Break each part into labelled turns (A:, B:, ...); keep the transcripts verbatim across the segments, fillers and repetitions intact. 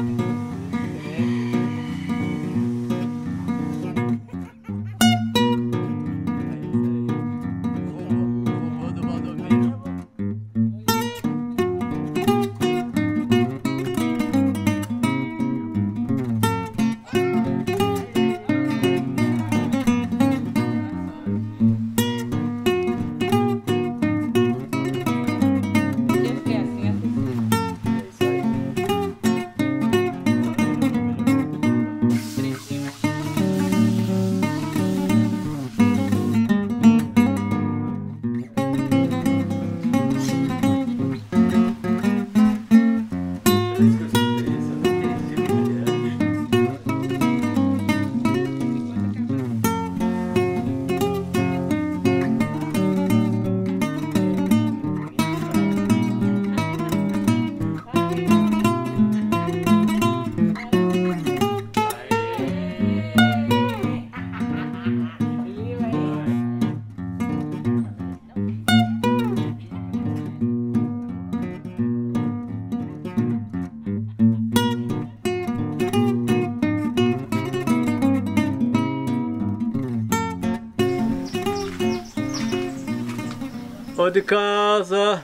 A: Ó de casa,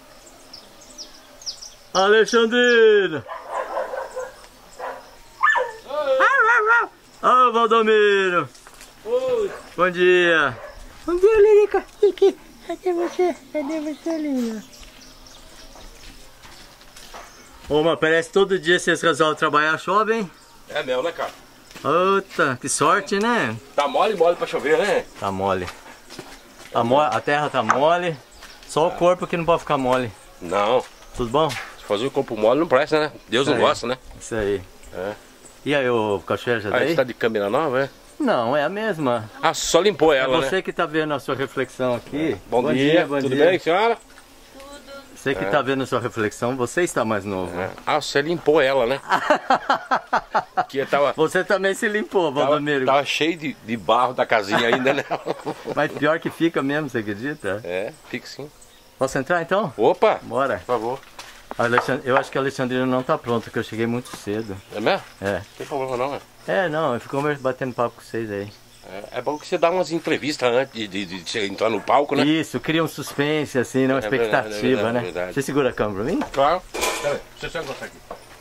A: Alexandrina. Ô, Valdomiro.
B: Oi.
A: Bom dia.
C: Bom dia, Lirica. Aqui. Cadê você? Cadê você, Lirica?
A: Ô, mas parece que todo dia vocês resolvem trabalhar, chove, hein?
B: É mesmo, né, cara?
A: Puta, que sorte, né?
B: Tá mole, mole pra chover, né?
A: Tá mole. Tá mole, a terra tá mole. Só o corpo que não pode ficar mole.
B: Não.
A: Tudo bom?
B: Se fazer o corpo mole não presta, né? Deus não
A: É.
B: gosta, né?
A: Isso aí.
B: É.
A: E aí, o cachoeira já tá
B: Aí
A: aí?
B: você tá de câmera nova, é?
A: Não, é a mesma.
B: Ah, só limpou
A: É
B: ela,
A: você
B: né?
A: que tá vendo a sua reflexão aqui.
B: Bom, dia,
A: bom
B: tudo
A: dia.
B: bem, senhora?
A: Você que tá vendo a sua reflexão, você está mais novo.
B: É. Ah, você limpou ela, né? Que tava,
A: Você também se limpou,
B: tava,
A: Valdomiro.
B: tava cheio de, de barro da casinha ainda, né?
A: Mas pior que fica mesmo, você acredita?
B: É, fica sim.
A: Posso entrar então?
B: Opa!
A: Bora.
B: Por favor.
A: A Alexand- Eu acho que a Alexandrina não tá pronta, porque eu cheguei muito cedo.
B: É mesmo?
A: É.
B: Não tem problema não, né?
A: É, não, eu fico batendo papo com vocês aí.
B: É, é bom que você dá umas entrevistas antes de, de, de você entrar no palco, né?
A: Isso, cria um suspense, assim, né? Uma
B: É verdade,
A: expectativa,
B: é verdade,
A: né?
B: é verdade.
A: Você segura a câmera pra mim?
B: Claro. Pera aí, deixa eu só encostar aqui.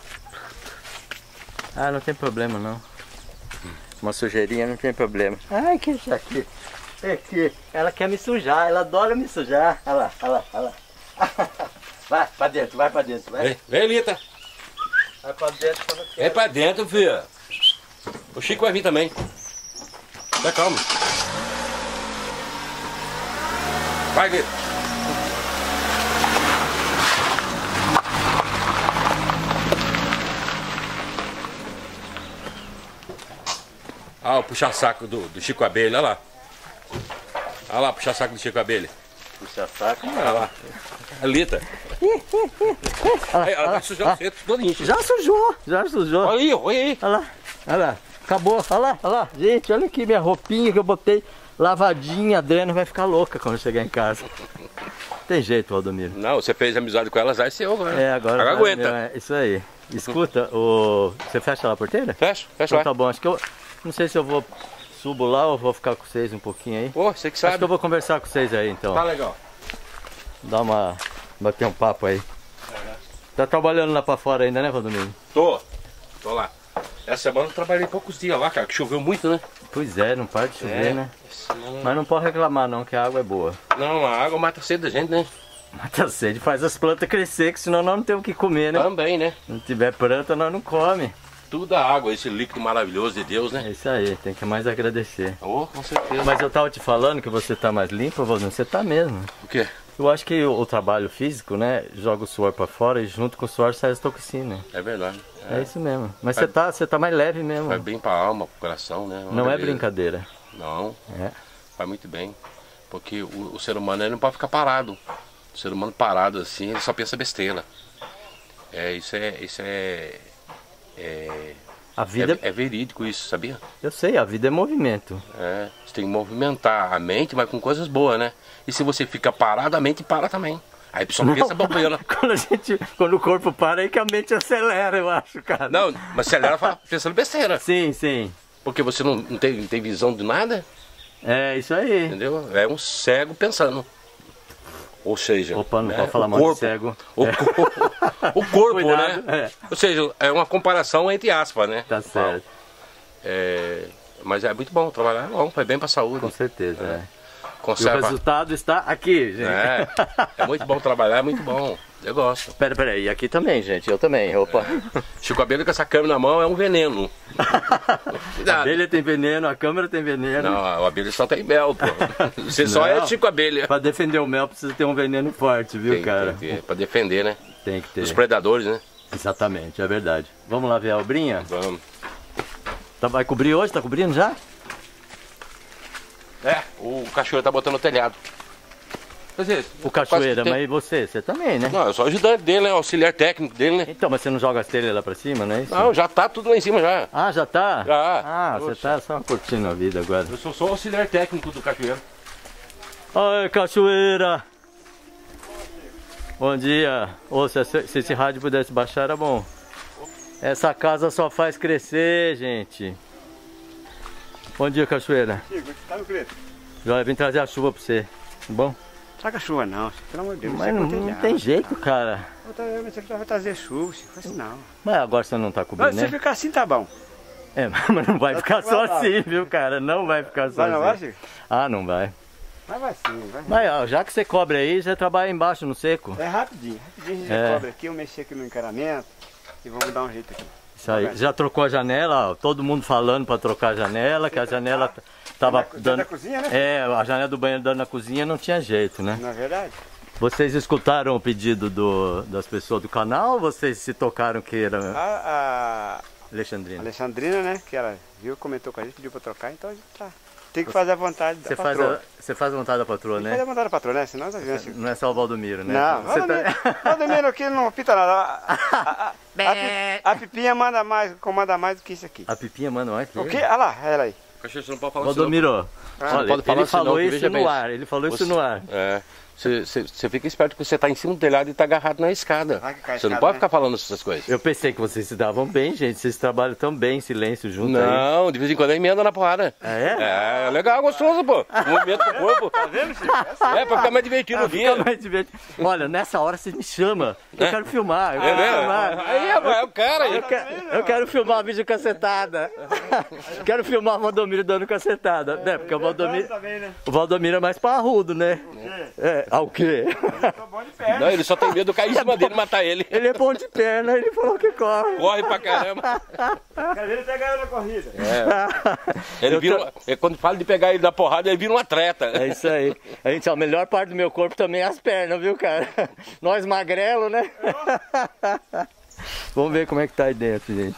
A: Ah, não tem problema, não. Uma sujeirinha não tem problema. Ai, que isso aqui. É aqui. Ela quer me sujar, ela adora me sujar. Olha lá, olha lá, olha lá. Vai pra dentro, vai pra dentro, vai.
B: Vem, vem, Lita.
A: Vai pra dentro quando quer.
B: Vem pra dentro, filha. O Chico vai vir também. Tá calmo. Vai, Lita. Ah, o puxa-saco do, do Chico Abelha, olha lá. Olha lá, puxa-saco do Chico Abelha.
A: Puxa saco.
B: Olha lá. A Lita. Aí, ela vai sujar o centro todinho.
A: Já sujou, já sujou.
B: Olha aí, olha aí.
A: Olha lá, olha lá. Acabou, olha lá, olha lá. Gente, olha aqui minha roupinha que eu botei lavadinha. A Adriana vai ficar louca quando chegar em casa. Tem jeito, Valdomiro.
B: Não, você fez amizade com ela, já é seu agora.
A: É, agora,
B: Agora
A: vai,
B: aguenta.
A: meu, é isso aí. Escuta, o... você fecha lá a porteira?
B: Fecha, fecha
A: Então
B: lá.
A: tá bom, acho que eu... Não sei se eu vou... Subo lá ou vou ficar com vocês um pouquinho aí.
B: Pô, você que
A: Acho
B: sabe.
A: que eu vou conversar com vocês aí, então.
B: Tá legal.
A: Dá uma... Bater um papo aí. Tá trabalhando lá pra fora ainda, né, Valdomiro?
B: Tô. Tô lá. Essa semana eu trabalhei poucos dias lá, cara, que choveu muito, né?
A: Pois é, não para de chover,
B: É.
A: né?
B: Essa semana-
A: Mas não pode reclamar não, que a água é boa.
B: Não, a água mata cedo da gente, né?
A: Mata a sede, faz as plantas crescer, que senão nós não temos o que comer, né?
B: Também, né?
A: Se não tiver planta, nós não come.
B: Tudo a água, esse líquido maravilhoso de Deus, né?
A: É isso aí, tem que mais agradecer.
B: Oh, com certeza.
A: Mas eu tava te falando que você tá mais limpo, Valdomiro, você tá mesmo.
B: O quê?
A: Eu acho que o, o trabalho físico, né, joga o suor pra fora e junto com o suor sai as toxinas.
B: É verdade.
A: É, isso mesmo. Mas você tá, você tá mais leve mesmo.
B: Faz bem pra alma, pro coração, né? Uma
A: Não é
B: beleza.
A: brincadeira.
B: Não,
A: É.
B: faz muito bem. Porque o, o ser humano ele não pode ficar parado. O ser humano parado assim, ele só pensa besteira. É, isso é. Isso é. É,
A: A vida,
B: é, é verídico isso, sabia?
A: eu sei, a vida é movimento.
B: É, você tem que movimentar a mente, mas com coisas boas, né? E se você fica parado, a mente para também. Aí o pessoal pensa bobeira.
A: Quando, a gente, quando o corpo para, aí que a mente acelera, eu acho, cara.
B: Não, mas acelera fala- pensando besteira.
A: Sim, sim.
B: Porque você não, não, tem, não tem visão de nada,
A: É isso aí.
B: entendeu? É um cego pensando. Ou seja,
A: Opa, não
B: né,
A: pode falar
B: o
A: mal de
B: corpo,
A: cego.
B: O,
A: É.
B: corpo, o corpo,
A: Cuidado,
B: né?
A: é.
B: Ou seja, é uma comparação entre aspas, né?
A: Tá certo.
B: É, mas é muito bom trabalhar, é bom, faz bem pra saúde.
A: Com certeza, é. E o
B: Conserva.
A: resultado está aqui, gente.
B: É, é muito bom trabalhar, é muito bom. Eu gosto.
A: Pera, pera aí, aqui também, gente, eu também, opa.
B: Chico Abelha com essa câmera na mão é um veneno.
A: A
B: Cuidado.
A: abelha tem veneno, a câmera tem veneno.
B: Não, a abelha só tem mel, pô. Você só
A: Não.
B: é Chico Abelha.
A: Pra defender o mel precisa ter um veneno forte, viu,
B: Tem,
A: cara?
B: tem que ter, pra defender, né?
A: Tem que ter.
B: Os predadores, né?
A: Exatamente, é verdade. Vamos lá ver a obrinha?
B: Vamos.
A: Tá, vai cobrir hoje? Tá cobrindo já?
B: É, o cachoeiro tá botando no telhado. Quer dizer,
A: O cachoeira,
B: quase que tem-
A: mas você? Você também, né?
B: Não, eu sou ajudante dele, né? Auxiliar técnico dele, né?
A: Então, mas você não joga as telhas lá pra cima, não é isso?
B: Não, já tá tudo lá em cima já.
A: Ah, já tá?
B: Já.
A: Ah, você
B: Oxe.
A: tá só curtindo a vida agora.
B: Eu sou só o auxiliar técnico do cachoeiro.
A: Oi, cachoeira! Bom dia. Ô, se, esse- se esse rádio pudesse baixar, era bom. Essa casa só faz crescer, gente. Bom dia, cachoeira.
D: Chico, tá no Cleto?
A: Já vim trazer a chuva pra você. Tá bom?
D: Traga chuva não, pelo amor de Deus.
A: Mas
D: isso é
A: não, não
D: contelhado.
A: tem jeito, cara.
D: Eu tô- eu pensei que vai trazer chuva, Chico, assim não.
A: Mas agora você não tá
D: Mas
A: cobrindo,
D: se
A: né?
D: ficar assim tá bom.
A: É, mas não vai ficar só
D: vai lá.
A: assim, viu, cara? Não vai ficar só
D: Vai não vai,
A: assim.
D: Chico?
A: Ah, não vai.
D: Mas vai sim, vai.
A: Mas ó, já que você cobre aí, você trabalha embaixo no seco.
D: É rapidinho, rapidinho a gente
A: É.
D: já cobre aqui, eu mexi aqui no encaramento e vamos dar um jeito aqui.
A: Isso aí. Já trocou a janela, ó, todo mundo falando pra trocar a janela, que a janela t- tava
D: Dentro da
A: dando.
D: cozinha, né?
A: É, a janela do banheiro dando na cozinha não tinha jeito, né?
D: Não é verdade?
A: Vocês escutaram o pedido do, das pessoas do canal ou vocês se tocaram que era
D: A, a
A: Alexandrina?
D: Alexandrina, né, que ela viu, comentou com a gente, pediu pra trocar, então a gente tá. Tem que fazer a vontade da
A: Você faz,
D: patroa.
A: a, você faz vontade da patroa,
D: Tem que fazer a
A: né?
D: vontade da patroa, né? Senão tá vendo, Chico.
A: Não é só o Valdomiro, né?
D: Não,
A: Você
D: Valdomiro,
A: tá...
D: Valdomiro aqui não pita nada. A, a, a, a, pi- a Pipinha manda mais, comanda mais do que isso aqui.
A: A Pipinha manda mais que
D: O
A: ele.
D: quê? Olha lá, ela aí.
B: Cachoeiro, você não pode falar
A: Valdomiro,
D: Ah,
A: olha,
B: pode falar
A: ele
B: assim não,
A: falou
B: que
A: isso
B: veja
A: no
B: bem.
A: ar, ele falou isso
B: Você-
A: no ar.
B: É. Você, você, você fica esperto que você tá em cima do telhado e tá agarrado na escada.
D: Vai que cai a
B: Você não
D: escada,
B: pode
D: né?
B: ficar falando essas coisas.
A: Eu pensei que vocês se davam bem, gente. Vocês trabalham tão bem em silêncio junto aí.
B: Não, de vez em quando é emenda na porrada.
A: Ah, é?
B: É, é legal, gostoso, pô. O movimento do corpo.
D: Tá vendo, Chico?
B: É, pra ficar mais divertido
A: Ah,
B: o
A: fica
B: dia.
A: mais divertido. Olha, nessa hora você me chama. Eu
B: É?
A: quero filmar. Eu
B: É
A: quero
B: mesmo?
A: filmar.
B: Aí, rapaz, é o cara aí.
A: Eu quero, eu quero filmar vídeo cacetada. Quero filmar o Valdomiro dando cacetada. Né? Porque o Valdomiro,
D: Também, né?
A: o Valdomiro é mais parrudo, né? É, ah, o quê?
D: Tô bom de perna.
B: Não, ele só tem medo de eu cair em cima dele e matar ele.
A: Ele é bom de perna, ele falou que corre.
B: Corre pra caramba.
D: Quer ver ele pegar ela na corrida.
B: Ele
A: Eu
B: vira,
A: tô-
B: uma- é, quando fala de pegar ele da porrada, ele vira um atleta.
A: É isso aí. A gente, a melhor parte do meu corpo também é as pernas, viu, cara? Nós magrelo, né? Vamos ver como é que tá aí dentro, gente.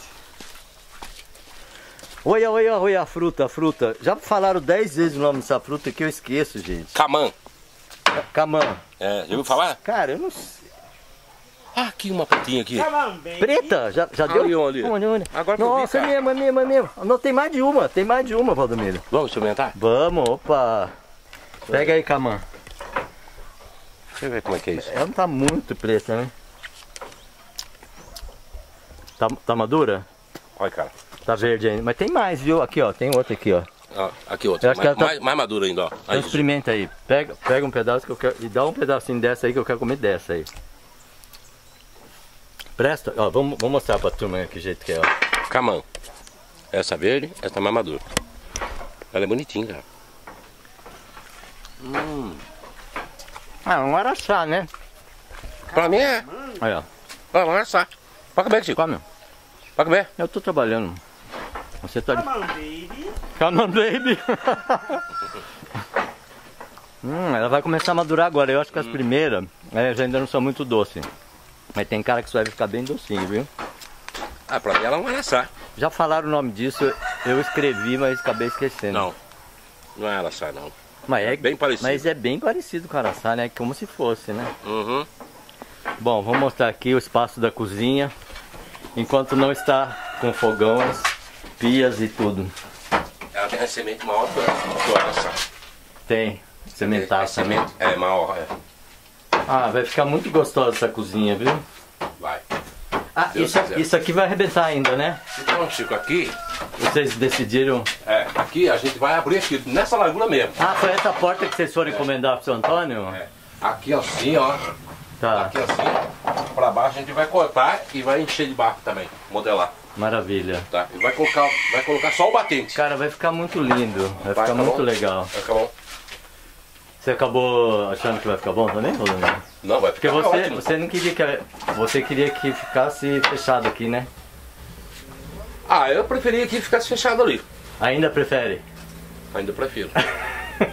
A: Olha, olha, olha a fruta, a fruta. Já falaram dez vezes o nome dessa fruta que eu esqueço, gente.
B: Camã.
A: Camã.
B: É, já ouviu falar?
A: Cara, eu não sei.
B: Ah, aqui uma patinha aqui.
A: Preta? Já, já deu?
B: Ali, ali.
A: Onde, onde?
B: Agora que eu vi,
A: Nossa, é
B: cara.
A: mesmo, é mesmo, é mesmo. Não, tem mais de uma, tem mais de uma, Valdomiro.
B: Vamos experimentar?
A: Vamos, opa. Pega aí, Camã.
B: Deixa eu ver como é que é isso.
A: Ela não tá muito preta, né? Tá, tá madura?
B: Olha, cara.
A: Tá verde ainda. Mas tem mais, viu? Aqui, ó. Tem outra aqui, ó.
B: Ó, aqui outra.
A: Eu acho que
B: Mais,
A: ela tá-
B: mais, mais madura ainda, ó.
A: Então
B: Aí,
A: experimenta aí. Pega, pega um pedaço que eu quero. E dá um pedacinho dessa aí que eu quero comer dessa aí. Presta? Ó, vamos, vamos mostrar pra turma que jeito que é, ó.
B: Camã. Essa verde, essa mais madura. Ela é bonitinha, cara.
A: Ah, um araçá, né?
B: Pra mim é.
A: Aí, ó.
B: Ó, vamos assar. Pode comer, Chico.
A: Come.
B: Pode comer.
A: Eu tô trabalhando. Você tá de.
D: Come on, baby.
A: Come on, baby. hum, ela vai começar a madurar agora. Eu acho que as primeiras elas ainda não são muito doces. Mas tem cara que isso vai ficar bem docinho, viu?
B: Ah, pra mim ela é um araçá.
A: Já falaram o nome disso, eu escrevi, mas acabei esquecendo.
B: Não. Não é araçá, não.
A: Mas é
B: Bem parecido.
A: Mas é bem parecido com o araçá, né? Como se fosse, né?
B: Uhum.
A: Bom, vou mostrar aqui o espaço da cozinha. Enquanto não está com fogões, pias e tudo.
B: Ela tem a semente maior que o que o araçá.
A: Tem
B: A
A: sementaça, né?
B: semente é maior, é.
A: Ah, vai ficar muito gostosa essa cozinha, viu?
B: Vai.
A: Ah, isso, isso aqui vai arrebentar ainda, né?
B: Então, Chico, aqui...
A: Vocês decidiram...
B: É, aqui a gente vai abrir aqui, nessa largura mesmo.
A: Ah, foi essa porta que vocês foram
B: é.
A: encomendar pro seu Antônio?
B: É. Aqui assim, ó.
A: Tá.
B: Aqui assim, pra baixo a gente vai cortar e vai encher de barro também, modelar.
A: Maravilha.
B: Tá? E vai colocar, vai colocar só o batente.
A: Cara, vai ficar muito lindo. Vai, vai ficar muito bom. Legal.
B: Vai ficar bom.
A: Você acabou achando que vai ficar bom também, ou não?
B: Não, vai
A: Porque
B: ficar
A: você,
B: ótimo.
A: você não queria que... Você queria que ficasse fechado aqui, né?
B: Ah, eu preferia que ficasse fechado ali.
A: Ainda prefere?
B: Ainda prefiro. Ah,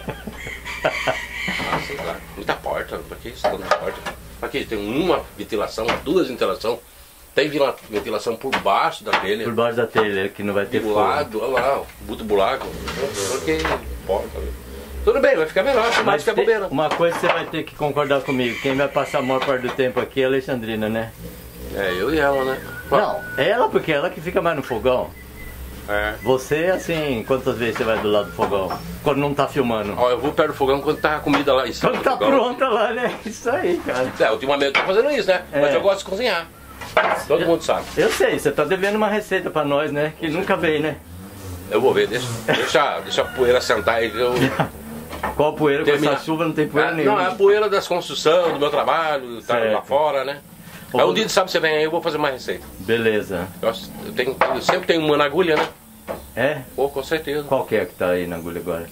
B: sei lá. Muita porta. Pra que isso? Tanta porta? Pra que? Tem uma ventilação, duas ventilações. Tem ventilação por baixo da telha.
A: Por baixo da telha, que não vai ter
B: fogo. Do lado, olha lá, o buto bulaco. Porque porta. Tudo bem, vai ficar melhor, mas mais fica bobeira.
A: Uma coisa você vai ter que concordar comigo. Quem vai passar a maior parte do tempo aqui é a Alexandrina, né?
B: É, eu e ela, né?
A: Não, ela porque ela que fica mais no fogão.
B: É.
A: Você, assim, quantas vezes você vai do lado do fogão? Quando não tá filmando?
B: Ó, eu vou perto do fogão quando tá a comida lá em cima.
A: Quando tá pronta lá, né? Isso aí, cara.
B: É, ultimamente eu tô fazendo isso, né? É. Mas eu gosto de cozinhar. Todo eu, mundo sabe.
A: Eu sei, você tá devendo uma receita pra nós, né? Que nunca veio, né?
B: Eu vou ver, deixa, deixa, deixa a poeira sentar aí que eu...
A: Qual poeira? Com essa chuva não tem poeira
B: é,
A: nenhuma.
B: Não, é a poeira das construções, do meu trabalho, tá lá fora, né? Aí um dia de sábado você vem aí, eu vou fazer mais receita.
A: Beleza.
B: Eu, eu, tenho, eu sempre tenho uma na agulha, né?
A: É?
B: Pô, com certeza.
A: Qual que é que tá aí na agulha agora?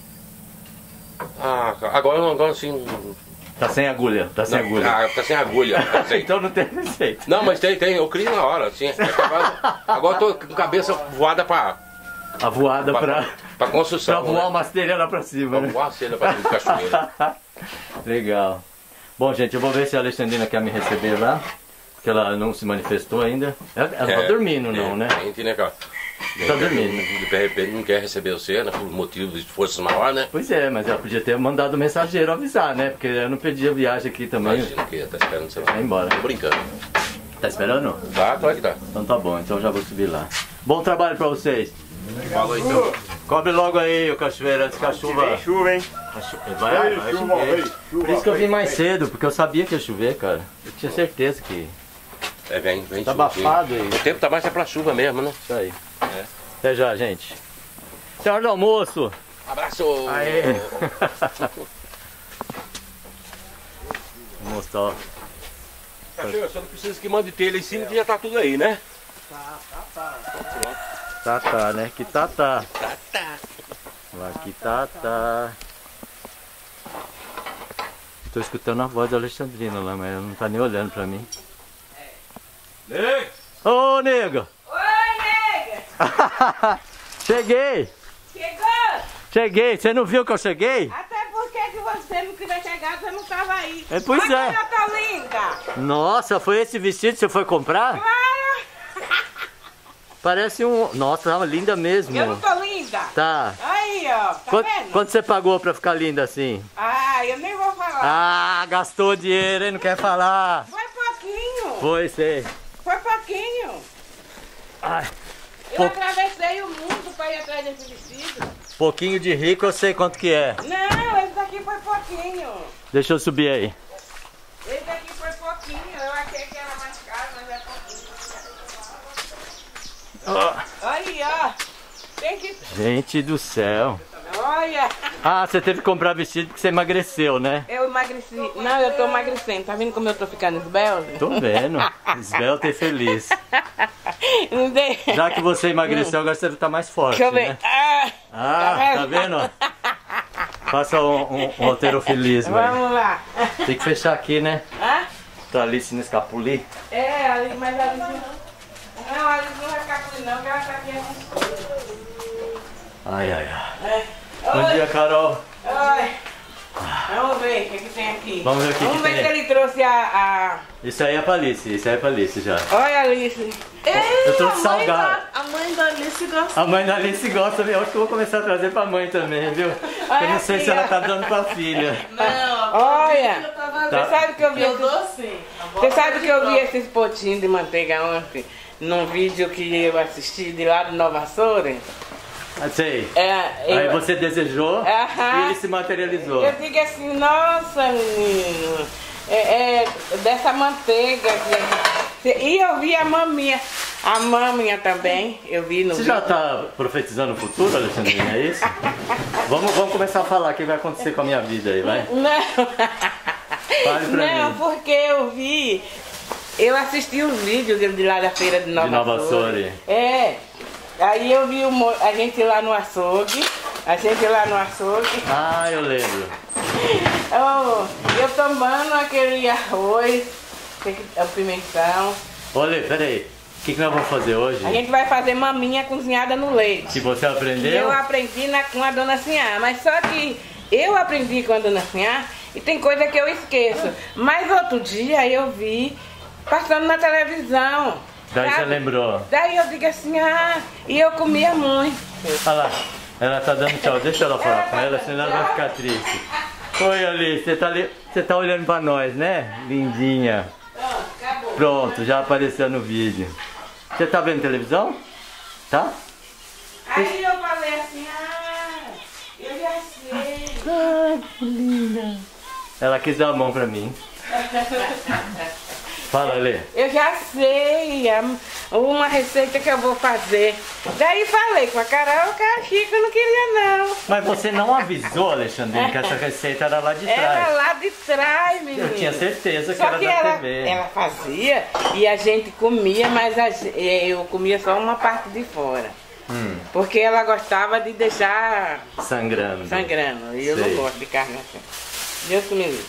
B: Ah, agora, agora assim...
A: Tá sem agulha, tá sem
B: não,
A: agulha.
B: Ah, tá sem agulha.
A: Então não tem receita.
B: Não, mas tem, tem, eu crio na hora, assim. Agora, agora eu tô com cabeça voada pra...
A: A voada pra...
B: Pra, pra construção,
A: pra voar
B: né?
A: Uma telha lá pra cima,
B: pra
A: né?
B: voar a telha pra cima do cachoeiro.
A: Legal. Bom, gente, eu vou ver se a Alexandrina quer me receber lá. Porque ela não se manifestou ainda. Ela, ela é, tá dormindo, não,
B: é,
A: né?
B: Gente, né, cara?
A: Tá dormindo.
B: De repente não quer receber você, né? Por motivo de forças maiores, né?
A: Pois é, mas ela podia ter mandado o mensageiro avisar, né? Porque eu não pedi a viagem aqui também.
B: Imagina que tá esperando você lá.
A: Vai embora.
B: Tô brincando.
A: Tá esperando?
B: Tá, claro que tá.
A: Então tá bom, então eu já vou subir lá. Bom trabalho pra vocês.
B: Falou então.
A: Cobre logo aí, o cachoeiro, antes que a chuva...
D: Vem chuva, hein?
A: Vai, vai chover. Por isso que eu vim mais cedo, porque eu sabia que ia chover, cara. Eu tinha certeza que...
B: É, vem, vem.
A: Tá abafado aí.
B: O tempo tá mais é pra chuva mesmo, né?
A: Isso aí.
B: É.
A: Até já, gente. Até a hora do almoço.
B: Abraço!
A: Aê! Vou mostrar, ó.
B: Cachorro, só não precisa que mande telha em cima que já tá tudo aí, né?
A: Tá, tá, tá. Tá, tá, né? Que tá, tá.
B: Tá, tá.
A: Aqui tá, tá. Tô escutando a voz da Alexandrina lá, mas ela não tá nem olhando pra mim.
B: Nego!
A: Ô, nega!
C: Oi, nega!
A: Cheguei!
C: Chegou?
A: Cheguei! Você não viu que eu cheguei?
C: Até porque que você não queria chegar, você não tava aí.
A: É, pois
C: Olha
A: é.
C: como eu tô linda!
A: Nossa, foi esse vestido que você foi comprar?
C: Claro!
A: Parece um... Nossa, tá linda mesmo.
C: Eu não tô linda?
A: Tá.
C: Aí, ó, tá
A: Quanto,
C: vendo?
A: quanto você pagou pra ficar linda assim?
C: Ah, eu nem vou falar.
A: Ah, gastou dinheiro, hein? Não quer falar.
C: Foi pouquinho.
A: Foi, sei.
C: Foi pouquinho.
A: Ai,
C: Eu
A: pou-
C: atravessei o mundo pra ir atrás desse vestido.
A: pouquinho de rico eu sei quanto que é.
C: Não, esse daqui foi pouquinho.
A: Deixa eu subir aí.
C: Esse daqui foi pouquinho. Eu achei que era mais caro, mas é pouquinho. Aí, ó. Tem que...
A: Gente do céu.
C: Olha.
A: Ah, você teve que comprar vestido porque você emagreceu, né?
C: Eu emagreci. Não, eu tô emagrecendo. Tá vendo como eu tô ficando esbelta?
A: Tô vendo. Esbelta e feliz.
C: Não tem...
A: Já que você emagreceu, agora você tá mais forte,
C: Deixa eu ver.
A: né?
C: Ah,
A: Ah, tá vendo? Faça um, um, um roteiro feliz, velho.
C: vamos lá.
A: Tem que fechar aqui, né?
C: Hã?
A: Pra Alice não escapulir.
C: É, ali, mas ali não... Não, ali não vai ficar por não, porque ela tá aqui assim.
A: Ai, ai, ai.
C: É.
A: Bom
C: Oi,
A: dia, Carol.
C: oi. Vamos ver o que, que tem aqui.
A: Vamos ver o que
C: Vamos
A: que
C: ver
A: tem.
C: se ele trouxe a... a...
A: Isso aí é pra Alice, isso aí é pra Alice já.
C: Olha, Alice.
A: Eu trouxe salgado.
C: A mãe da Alice gosta.
A: A mãe da Alice gosta, eu acho que eu vou começar a trazer pra mãe também, viu?
C: Olha
A: Eu não sei
C: aqui,
A: se ela
C: ó.
A: tá dando pra filha.
E: Não,
C: Olha.
A: Tá.
C: Você sabe que eu vi...
E: eu
C: esse-
E: dou sim.
C: Você sabe que eu vi esses potinhos de manteiga ontem num vídeo que eu assisti de lá do Nova Açores?
A: Ah, sei.
C: É,
A: Aí
C: eu,
A: você desejou
C: Aham.
A: e ele se materializou.
C: eu digo assim, nossa menino, É, é dessa manteiga. Que... E eu vi a maminha. A maminha também, eu vi no
A: Você
C: vídeo.
A: já tá profetizando o futuro, Alexandrina, é isso? vamos, vamos começar a falar o que vai acontecer com a minha vida aí, vai?
C: Não.
A: Fale pra
C: Não,
A: mim.
C: porque eu vi... Eu assisti os vídeos de lá da feira de Nova,
A: De Nova
C: Açores.
A: Açores.
C: É. Aí eu vi o mo- a gente lá no açougue. A gente lá no açougue.
A: Ah, eu lembro.
C: Oh, eu tomando aquele arroz, o pimentão.
A: Olha, peraí. O que, que nós vamos fazer hoje?
C: A gente vai fazer maminha cozinhada no leite.
A: Que você
C: E
A: aprendeu?
C: eu aprendi na, com a dona Sinhá, mas só que eu aprendi com a dona Sinhá e tem coisa que eu esqueço. Mas outro dia eu vi passando na televisão.
A: Daí
C: sabe?
A: você lembrou.
C: Daí eu digo assim, ah, e eu comia muito.
A: Olha lá, ela tá dando tchau. Deixa ela falar
C: Ela
A: com
C: tá
A: ela,
C: dando
A: senão ela
C: tchau.
A: vai ficar triste. Oi, Alice, você tá, ali, você tá olhando pra nós, né? Lindinha.
C: Pronto, acabou.
A: Pronto, já apareceu no vídeo. Você tá vendo televisão? Tá?
C: Aí eu falei assim, ah, eu já sei.
A: Ai, que linda. Ela quis dar a mão pra mim. Fala, Lê.
C: Eu já sei a- uma receita que eu vou fazer. Daí falei com a Carol que a Chica não queria não.
A: Mas você não avisou, Alexandrina, que essa receita era lá de
C: Era
A: trás.
C: lá de trás, menino.
A: Eu tinha certeza que
C: Só
A: era
C: que
A: da
C: ela,
A: T V.
C: ela fazia e a gente comia, mas a ge- eu comia só uma parte de fora.
A: Hum,
C: Porque ela gostava de deixar
A: sangrando.
C: sangrando. E eu
A: Sei.
C: não gosto de carne assim. Deus que me livre.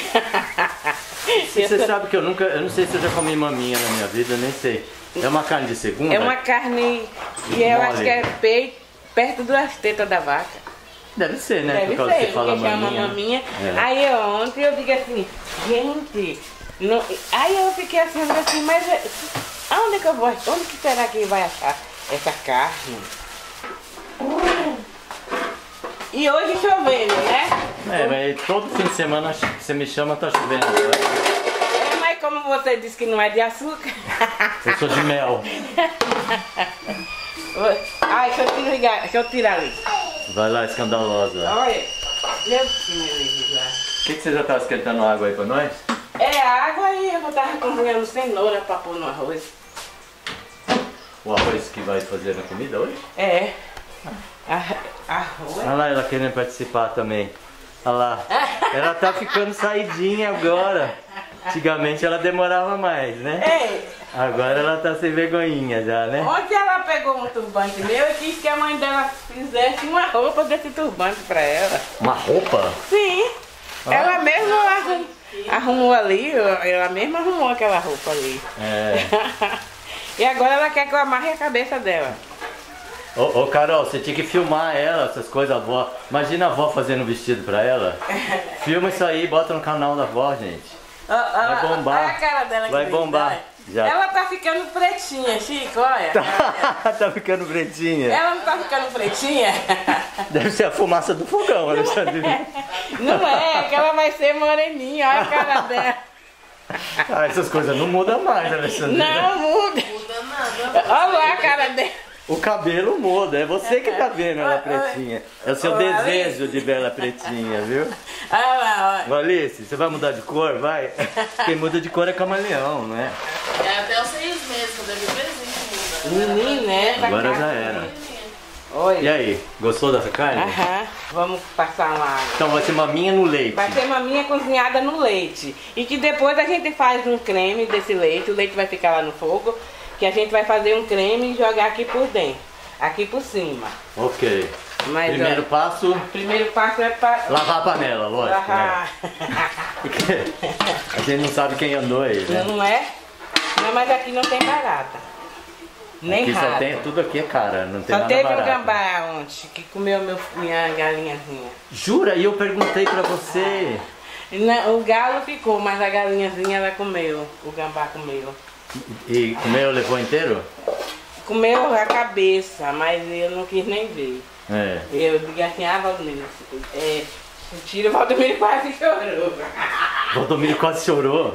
A: Você sabe que eu nunca, eu não sei se eu já comi maminha na minha vida, eu nem sei. É uma carne de segunda?
C: É uma carne que eu
A: Mole.
C: acho que é peito, perto das tetas da vaca.
A: Deve ser, né?
C: Deve
A: Por causa
C: ser,
A: que fala
C: porque chama
A: maminha.
C: maminha.
A: É.
C: Aí eu, ontem eu digo assim, gente, não... aí eu fiquei assim, assim, mas é- aonde é que eu vou? Onde que será que vai achar essa carne? E hoje chovendo, né?
A: É, mas todo fim de semana você me chama, tá chovendo. Tá?
C: É, mas como você disse que não é de açúcar.
A: Eu sou de mel.
C: Ai, deixa eu tirar, deixa eu tirar ali.
A: Vai lá, escandalosa.
C: Olha, Deus que me livre lá.
A: O que, que você já tá esquentando água aí pra nós?
C: É água e eu tava cozinhando cenoura pra pôr no arroz.
A: O arroz que vai fazer na comida hoje?
C: É. A- Arroz.
A: Olha lá, ela querendo participar também. Olha lá. Ela tá ficando saidinha agora. Antigamente ela demorava mais, né?
C: Ei,
A: Agora ela tá sem vergonhinha já, né?
C: ontem ela pegou um turbante meu e quis que a mãe dela fizesse uma roupa desse turbante pra ela.
A: Uma roupa?
C: Sim. Ela mesma arrum, arrumou ali, ela mesma arrumou aquela roupa ali.
A: É.
C: E agora ela quer que eu amarre a cabeça dela.
A: Ô, ô Carol, você tinha que filmar ela, essas coisas, a avó. Imagina a avó fazendo um vestido pra ela. Filma isso aí e bota no canal da avó, gente.
C: Ó, ó,
A: Vai bombar.
C: Olha a cara dela que
A: Vai
C: linda,
A: bombar.
C: olha.
A: Já.
C: Ela tá ficando pretinha, Chico, olha.
A: Tá ficando pretinha.
C: Ela não tá ficando pretinha?
A: Deve ser a fumaça do fogão, Alexandre.
C: Não é, que ela vai ser moreninha, olha a cara dela.
A: Ah, essas coisas não mudam mais, Alexandre.
C: Não muda. Olha lá a cara dela.
A: O cabelo muda, é você que tá vendo ela pretinha. É o seu
C: Ô,
A: desejo de ver ela pretinha, viu?
C: Olha lá, olha.
A: Ô, Alice, você vai mudar de cor? Vai. Quem muda de cor é camaleão, não é?
E: É até os seis meses, quando é bebezinho muda.
C: Menina, é pra
A: Agora
C: cá.
A: já era.
C: Oi.
A: E aí, gostou dessa carne?
C: Aham, vamos passar uma água.
A: Então vai ser maminha no leite.
C: Vai ser maminha cozinhada no leite. E que depois a gente faz um creme desse leite, o leite vai ficar lá no fogo, que a gente vai fazer um creme e jogar aqui por dentro, aqui por cima.
A: Ok.
C: Mas,
A: Primeiro
C: ó,
A: passo,
C: o primeiro passo é para
A: lavar a panela, lógico. Né?
C: lavar.
A: Porque a gente não sabe quem andou aí, né?
C: Não é? Não, mas aqui não tem barata. Nem
A: Aqui
C: rato.
A: só tem, tudo aqui é cara, não tem
C: Só
A: nada
C: teve
A: barato.
C: o gambá ontem, que comeu meu, minha galinhazinha.
A: Jura? E eu perguntei pra você.
C: Não, o galo ficou, mas a galinhazinha ela comeu. O gambá comeu.
A: E comeu, levou inteiro?
C: Comeu a cabeça, mas eu não quis nem ver.
A: É.
C: Eu digo assim, ah, Valdomiro, é, tira o Valdomiro quase chorou.
A: Valdomiro quase chorou.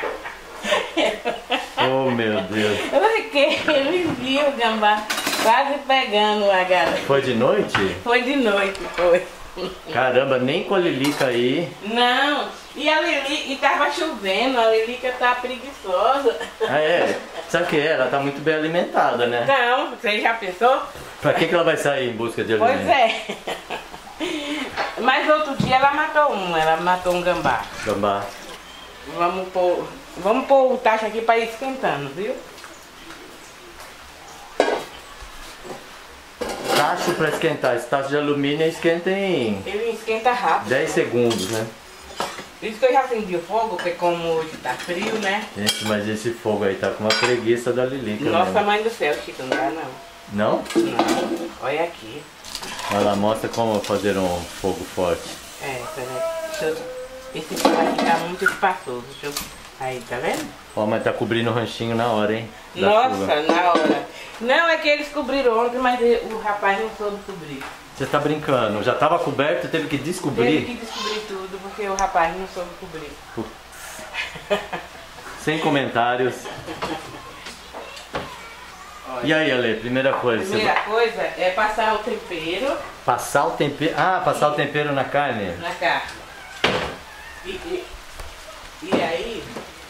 A: Oh meu Deus.
C: Eu fiquei, ele viu o gambá quase pegando a galinha.
A: Foi de noite?
C: Foi de noite, foi.
A: Caramba, nem com a Lilica aí.
C: Não, e a Lilica, e tava chovendo, a Lilica tá preguiçosa.
A: Ah, é? Sabe o que é? Ela tá muito bem alimentada, né?
C: Não, você já pensou?
A: Pra que, que ela vai sair em busca de alimento?
C: Pois é. Mas outro dia ela matou um, ela matou um gambá.
A: Gambá.
C: Vamos pôr, vamos pôr o tacho aqui pra ir esquentando, viu?
A: Tacho pra esquentar. Esse tacho de alumínio esquenta em
C: Ele esquenta rápido.
A: dez segundos, né?
C: Por isso que eu já acendi o fogo, porque como hoje tá frio, né?
A: Gente, mas esse fogo aí tá com uma preguiça da Lilica.
C: Nossa,
A: mesmo.
C: mãe do céu, Chico, não dá não.
A: Não?
C: Não, olha aqui.
A: Olha lá, mostra como fazer um fogo forte.
C: É, peraí. Deixa eu... Esse fogo aqui tá muito espaçoso. Deixa eu... Aí, tá vendo?
A: Ó, mas tá cobrindo o ranchinho na hora, hein? Da
C: Nossa,
A: chuva.
C: na hora. Não, é que eles cobriram ontem, mas o rapaz não soube cobrir.
A: Você tá brincando? Já tava coberto, teve que descobrir?
C: Teve que descobrir tudo, porque o rapaz não soube cobrir.
A: Sem comentários.
C: Olha.
A: E aí, Ale, primeira coisa.
C: Primeira
A: Você...
C: coisa é passar o tempero
A: Passar o tempero. Ah, passar o tempero na carne.
C: na carne. E, e, e aí,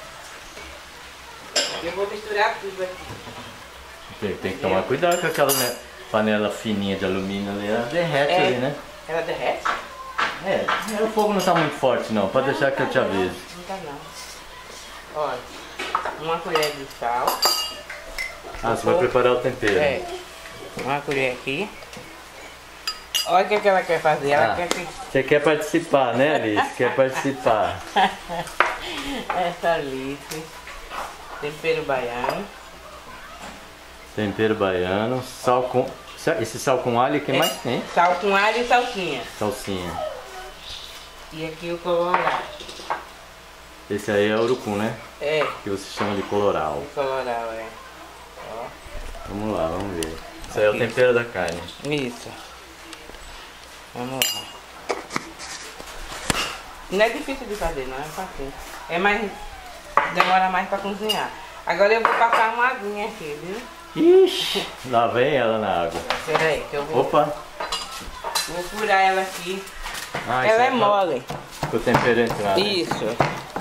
C: eu vou misturar tudo aqui.
A: Tem, tem que tomar cuidado com aquela, né, panela fininha de alumínio ali, ela derrete
C: É.
A: ali, né?
C: Ela derrete?
A: É, o fogo não tá muito forte não, pode deixar que eu te aviso.
C: Não tá não. Olha, uma colher de sal.
A: Ah, você vai preparar o tempero.
C: É, uma colher aqui. Olha o que, que ela quer fazer. Ela
A: Ah,
C: quer que...
A: Você quer participar, né, Alice? Quer participar.
C: Essa Alice. Tempero baiano.
A: Tempero baiano, sal com... Esse sal com alho, o que mais tem?
C: Sal com alho e salsinha.
A: Salsinha.
C: E aqui o colorau.
A: Esse aí é urucum, né?
C: É,
A: Que você chama de coloral.
C: o colorau, é. Ó.
A: Vamos lá, vamos ver. Isso aí é o tempero da carne.
C: Isso. Vamos lá. Não é difícil de fazer, não é fácil. É mais... demora mais pra cozinhar. Agora eu vou passar uma aguinha aqui, viu?
A: Ixi, lá vem ela na água.
C: Espera aí, que eu vou,
A: Opa!
C: vou furar ela aqui.
A: Ah, isso
C: Ela é
A: pra-
C: mole.
A: O tempero entrar. né?
C: Isso.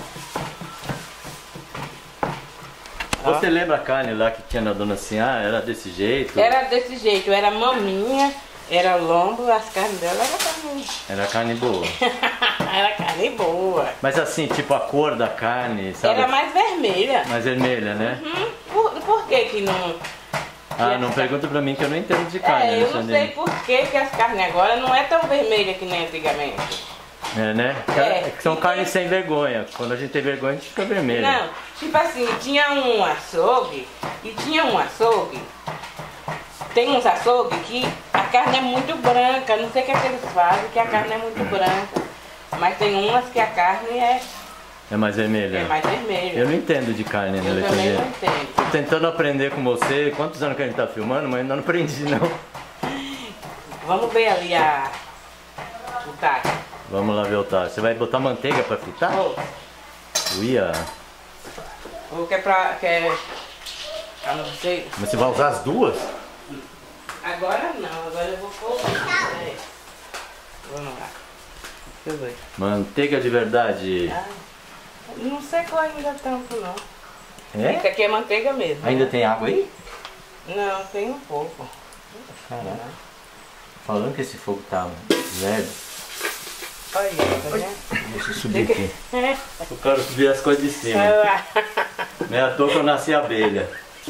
A: Você lembra a carne lá que tinha na Dona Sinhá? Era desse jeito?
C: Era desse jeito, era maminha, era lombo, as carnes dela eram carne.
A: Era carne boa.
C: Era carne boa.
A: Mas assim, tipo a cor da carne, sabe?
C: Era mais vermelha.
A: Mais vermelha, né?
C: Hum, por, por que que não...
A: Ah, não pergunta pra mim que eu não entendo de carne.
C: É, eu não
A: Alexandre.
C: sei por que que as carnes agora não é tão vermelha que nem antigamente.
A: É, né?
C: É.
A: É que são carnes sem vergonha. Quando a gente tem vergonha, a gente fica vermelho.
C: Não, tipo assim, tinha um açougue e tinha um açougue. Tem uns açougue que a carne é muito branca, não sei o que é que eles fazem, que a carne é muito branca. Mas tem umas que a carne é,
A: É mais vermelha.
C: é mais vermelha.
A: Eu não entendo de carne, né,
C: Eu também
A: Alexandre?
C: não entendo.
A: Tô tentando aprender com você. Quantos anos que a gente tá filmando, mas ainda não aprendi, não.
C: Vamos ver ali a, o tacho.
A: Vamos lá ver o tacho. Você vai botar manteiga pra fritar?
C: Vou.
A: Uia.
C: O que é pra... Que é, eu não sei.
A: Mas você vai usar as duas?
C: Agora não, agora eu vou pôr. É. Vamos lá. Deixa eu ver.
A: Manteiga de verdade.
C: Ah, não secou ainda tanto não.
A: É?
C: Isso aqui é manteiga mesmo.
A: Ainda
C: né?
A: tem água aí?
C: Não, tem um pouco.
A: Caraca. Falando que esse fogo tá leve.
C: Olha, tá vendo?
A: Deixa eu subir aqui.
C: É.
A: Eu quero subir as coisas de cima.
C: Olha lá.
A: Não é à toa que eu nasci abelha.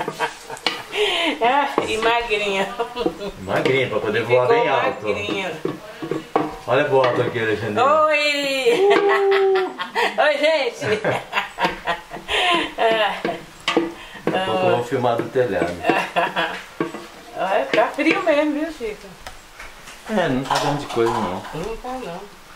C: Ah, e magrinha.
A: Magrinha, pra poder voar
C: Ficou
A: bem alto.
C: magrinha.
A: Olha o alto aqui, Alexandre.
C: Oi! Oi, gente!
A: Daqui a pouco eu vou filmar do telhado.
C: Olha, tá frio mesmo, viu, Chico?
A: É, não tá grande coisa não.
C: Não tá, não.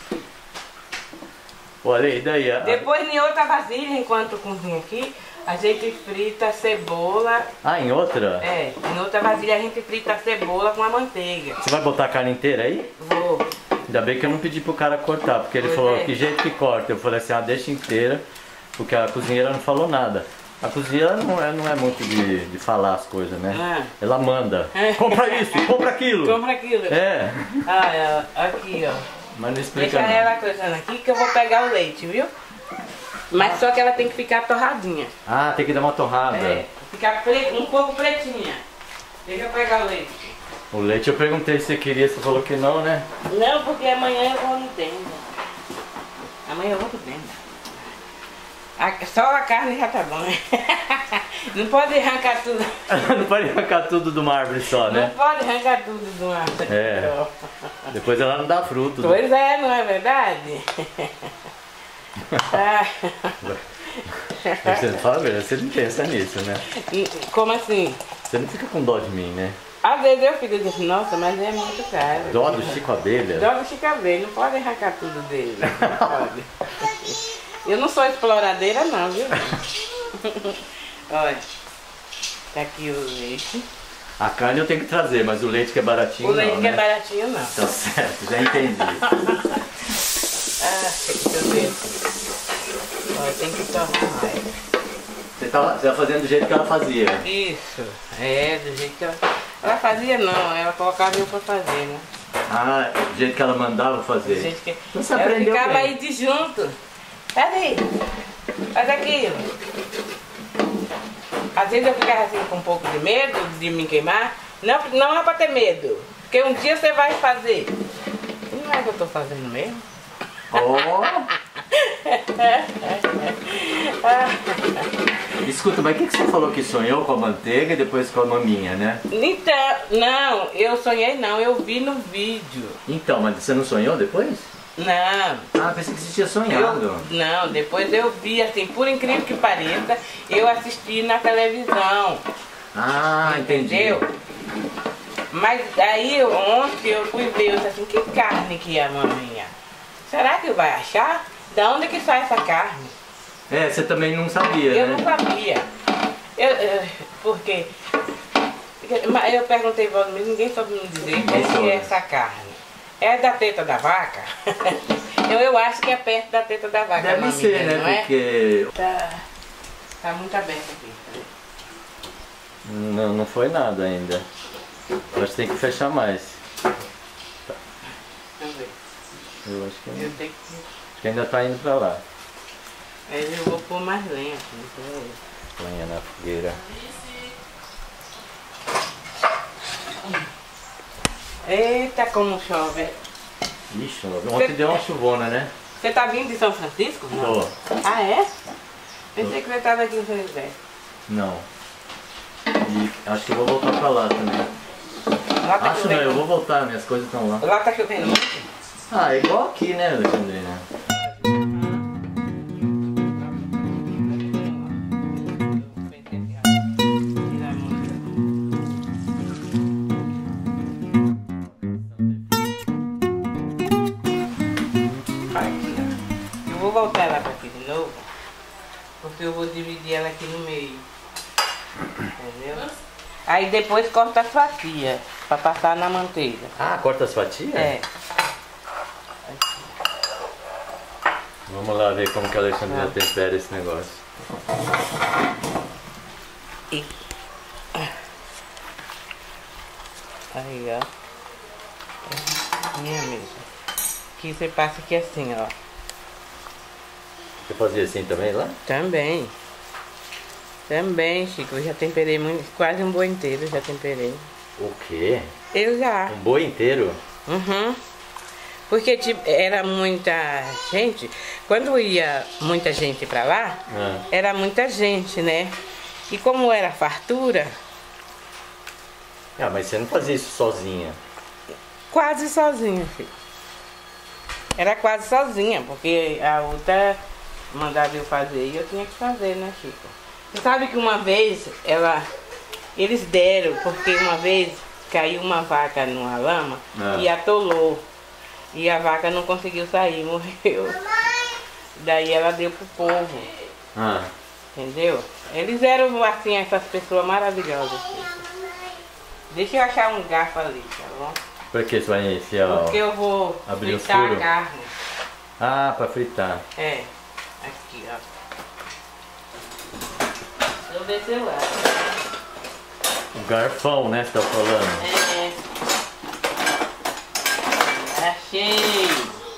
A: Olha aí, daí. A...
C: Depois, em outra vasilha, enquanto cozinha aqui, a gente frita a cebola.
A: Ah, em outra?
C: É, em outra vasilha a gente frita a cebola com a manteiga.
A: Você vai botar a carne inteira aí?
C: Vou.
A: Ainda bem que eu não pedi pro cara cortar, porque ele
C: Pois
A: falou
C: é.
A: que jeito que corta. Eu falei assim, ah, deixa inteira, porque a cozinheira não falou nada. A cozinheira não é, não é muito de, de falar as coisas, né?
C: Ah.
A: Ela manda.
C: É.
A: Compra isso, compra aquilo.
C: Compra aquilo.
A: É.
C: Ah, ela, aqui, ó.
A: Mas não explica
C: Deixa
A: não.
C: ela coisando aqui que eu vou pegar o leite, viu? Mas só que ela tem que ficar torradinha.
A: Ah, tem que dar uma torrada.
C: É, ficar pre... um pouco pretinha. Deixa eu pegar o leite.
A: O leite eu perguntei se você queria, você falou que não, né?
C: Não, porque amanhã eu vou no tenda. Amanhã eu vou no tenda. A- Só a carne já tá bom, né? Não pode arrancar tudo.
A: Não pode arrancar tudo de uma árvore só,
C: Não
A: né?
C: pode arrancar tudo de uma árvore.
A: É. Depois ela não dá fruto. né?
C: Pois é, não é verdade? Ah.
A: Você não fala a verdade, você não pensa nisso, né?
C: Como assim?
A: Você não fica com dó de mim, né?
C: Às vezes eu fico dizendo, nossa, mas é muito caro.
A: Dó do Chico Abelha?
C: Dó do Chico Abelha, não pode arrancar tudo dele. Não pode. Eu não sou exploradeira não, viu? Olha, tá aqui o leite.
A: A carne eu tenho que trazer, mas o leite que é baratinho
C: O leite
A: não,
C: que
A: né?
C: é baratinho não.
A: Tá certo, já entendi.
C: Ah, deixa eu ver. Olha, tem que torrar mais.
A: Você tá, você tá fazendo do jeito que ela fazia.
C: Isso, é, do jeito que ela... Ela fazia não, ela colocava eu pra fazer, né?
A: Ah, do jeito que ela mandava
C: Do
A: fazer.
C: jeito que...
A: Então você
C: ela
A: aprendeu
C: ficava
A: bem.
C: aí de junto. Cadê? Faz aquilo. Às vezes eu ficava assim com um pouco de medo de me queimar. Não, não é pra ter medo, porque um dia você vai fazer. Não é que eu tô fazendo mesmo?
A: Oh. Escuta, mas o que, que você falou que sonhou com a manteiga e depois com a maminha, né?
C: Então, não, eu sonhei não, eu vi no vídeo.
A: Então, mas você não sonhou depois?
C: Não.
A: Ah, pensei que você tinha sonhado.
C: Eu, não, depois eu vi, assim, por incrível que pareça, eu assisti na televisão.
A: Ah, entendi.
C: Entendeu? Mas aí ontem eu fui ver, eu disse assim, que carne que é a maminha? Será que vai achar? Da onde que sai essa carne?
A: É, você também não sabia,
C: Eu
A: né?
C: não sabia. Eu, eu, porque mas eu perguntei para mim, ninguém soube me dizer
A: Ninguém
C: o que
A: soube.
C: é essa carne. É da teta da vaca? eu, eu acho que é perto da teta da vaca. a
A: Deve
C: maminha,
A: ser, né?
C: não é?
A: Porque
C: Tá, tá muito aberto aqui.
A: não, não foi nada ainda. Eu acho que tem que fechar mais.
C: Deixa eu ver.
A: Eu acho que,
C: Eu tenho que...
A: acho que ainda tá indo pra lá.
C: Aí eu vou pôr mais lenha aqui. Deixa eu ver.
A: Lenha na fogueira.
C: Eita, como chove.
A: Ixi, ontem deu uma chuvona, né?
C: Você tá vindo de São Francisco?
A: Tô.
C: Ah, é? Pensei que você tava aqui em São José.
A: Não. E acho que eu vou voltar pra lá também.
C: Lá tá
A: Acho não,
C: chovendo.
A: eu vou voltar, minhas coisas estão lá.
C: Lá tá chovendo muito?
A: Ah, é igual aqui, né, Alexandrina?
C: Eu vou voltar ela pra aqui de novo, porque eu vou dividir ela aqui no meio. Entendeu? Aí depois corta as fatias pra passar na manteiga.
A: Ah, corta as fatias?
C: É.
A: Vamos lá ver como que a Alexandrina
C: Ah.
A: tempera esse negócio.
C: E... Aí, ó. É minha mesmo. Aqui você passa aqui assim, ó.
A: Você fazia assim também lá?
C: Também. Também, Chico. Eu já temperei muito, quase um boi inteiro, já temperei.
A: O quê?
C: Eu já.
A: Um boi inteiro?
C: Uhum. Porque tipo, era muita gente. Quando ia muita gente pra lá,
A: Ah.
C: era muita gente, né? E como era fartura,
A: Ah, mas você não fazia isso sozinha.
C: quase sozinha, filho. Era quase sozinha, porque a outra mandava eu fazer e eu tinha que fazer, né, Chico? Você sabe que uma vez ela, eles deram, porque uma vez caiu uma vaca numa lama
A: Ah.
C: e atolou. E a vaca não conseguiu sair, morreu. Daí ela deu pro povo,
A: Ah.
C: entendeu? Eles eram assim, essas pessoas maravilhosas, Chico. Deixa eu achar um garfo ali, tá bom?
A: Pra que você vai enfiar? ó?
C: Porque eu vou
A: Abrir o
C: fritar
A: furo?
C: a carne.
A: Ah, pra fritar.
C: É, aqui, ó. Deixa eu ver se eu acho.
A: O garfão, né, você tá falando?
C: É. Achei.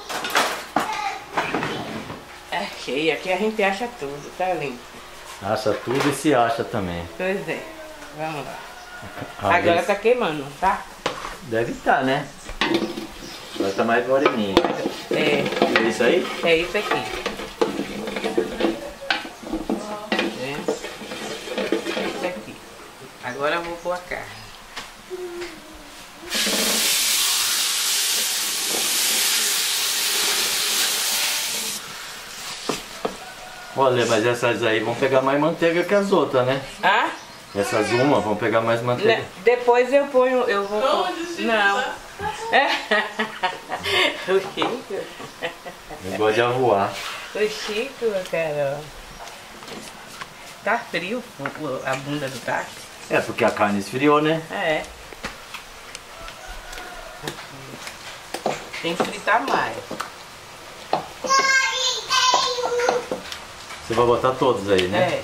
C: cheia, aqui a gente acha tudo, tá lindo.
A: Acha tudo e se acha também.
C: Pois é, vamos lá.
A: Ah,
C: Agora
A: esse-
C: tá queimando, tá?
A: Deve estar, né? Vai estar mais moreninho.
C: É,
A: É isso aí?
C: é isso aqui. É. Isso aqui. Agora eu vou pôr a carne.
A: Olha, mas essas aí vão pegar mais manteiga que as outras, né?
C: Ah?
A: Essas uma vão pegar mais manteiga.
C: Ne- Depois eu ponho, eu vou pôr.
E: Onde, Chico?
C: Não. O Chico?
A: Eu gosto de avoar.
C: O Chico, cara. Tá frio o- o- a bunda do taco.
A: É, porque a carne esfriou, né?
C: É. Tem que fritar mais.
A: Você vai botar todos aí, né?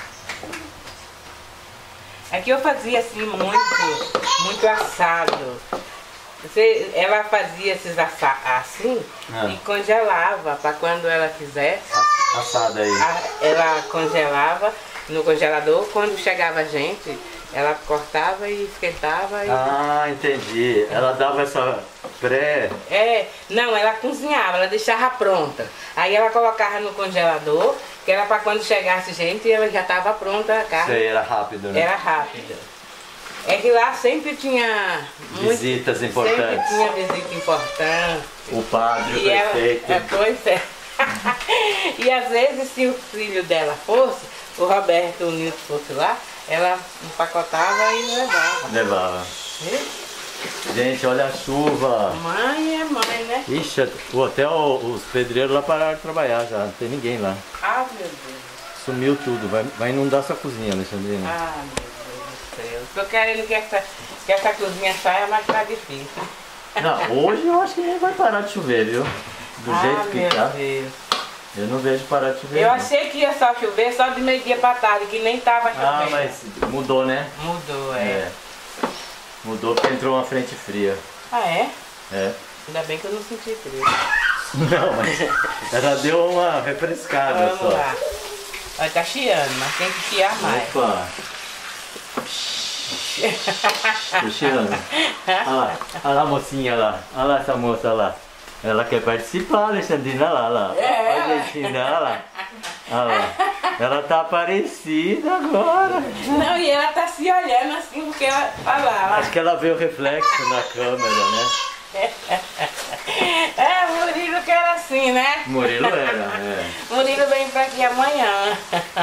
C: É. Aqui eu fazia assim muito, muito assado. Você, ela fazia esses assa, assim
A: Ah.
C: e congelava para quando ela quisesse.
A: Assada aí.
C: A- Ela congelava no congelador. Quando chegava a gente, ela cortava e esquentava. E...
A: Ah, entendi. Ela dava essa pré...
C: É, não, ela cozinhava, ela deixava pronta. Aí ela colocava no congelador, que era para quando chegasse gente, ela já estava pronta a
A: Isso
C: carne.
A: aí era rápido, né?
C: Era rápida. É que lá sempre tinha muito-
A: Visitas importantes.
C: Sempre tinha visita importante.
A: O padre, o
C: E ela,
A: prefeito.
C: é, pois é. E às vezes se o filho dela fosse, o Roberto, o Nilton fosse lá, ela empacotava e levava.
A: Levava.
C: Viu?
A: Gente, olha a chuva.
C: Mãe é mãe, né?
A: Ixi, o hotel, os pedreiros lá pararam de trabalhar já. Não tem ninguém lá.
C: Ah, meu Deus.
A: Sumiu tudo. Vai, vai inundar sua cozinha, Alexandrina.
C: Ah, meu Deus do céu. Tô querendo que essa, que essa cozinha saia, mas tá difícil.
A: Não, hoje eu acho que nem vai parar de chover, viu? Do
C: ah,
A: jeito que
C: meu
A: tá.
C: Deus.
A: Eu não vejo parar de chover.
C: Eu
A: não.
C: achei que ia só chover só de meio-dia pra tarde, que nem tava chovendo.
A: Ah, mas mudou, né?
C: Mudou, é.
A: É. Mudou porque entrou uma frente fria.
C: Ah, é?
A: É.
C: Ainda bem que eu não senti frio.
A: Não, mas ela deu uma refrescada
C: Vamos
A: só.
C: lá. Olha, tá chiando, mas tem que chiar mais.
A: Opa! Cristiano. Olha lá, olha lá a mocinha lá. Olha lá essa moça lá. Ela quer participar, Alexandrina. Olha lá, olha lá.
C: É,
A: Olha a Alexandrina, olha lá. Olha lá. Ela tá aparecida agora.
C: Não, e ela tá se olhando assim, porque ela. Olha lá, olha.
A: Acho que ela vê o reflexo na câmera, né?
C: É, o Murilo que era assim, né?
A: Murilo era, é.
C: Murilo vem pra aqui amanhã.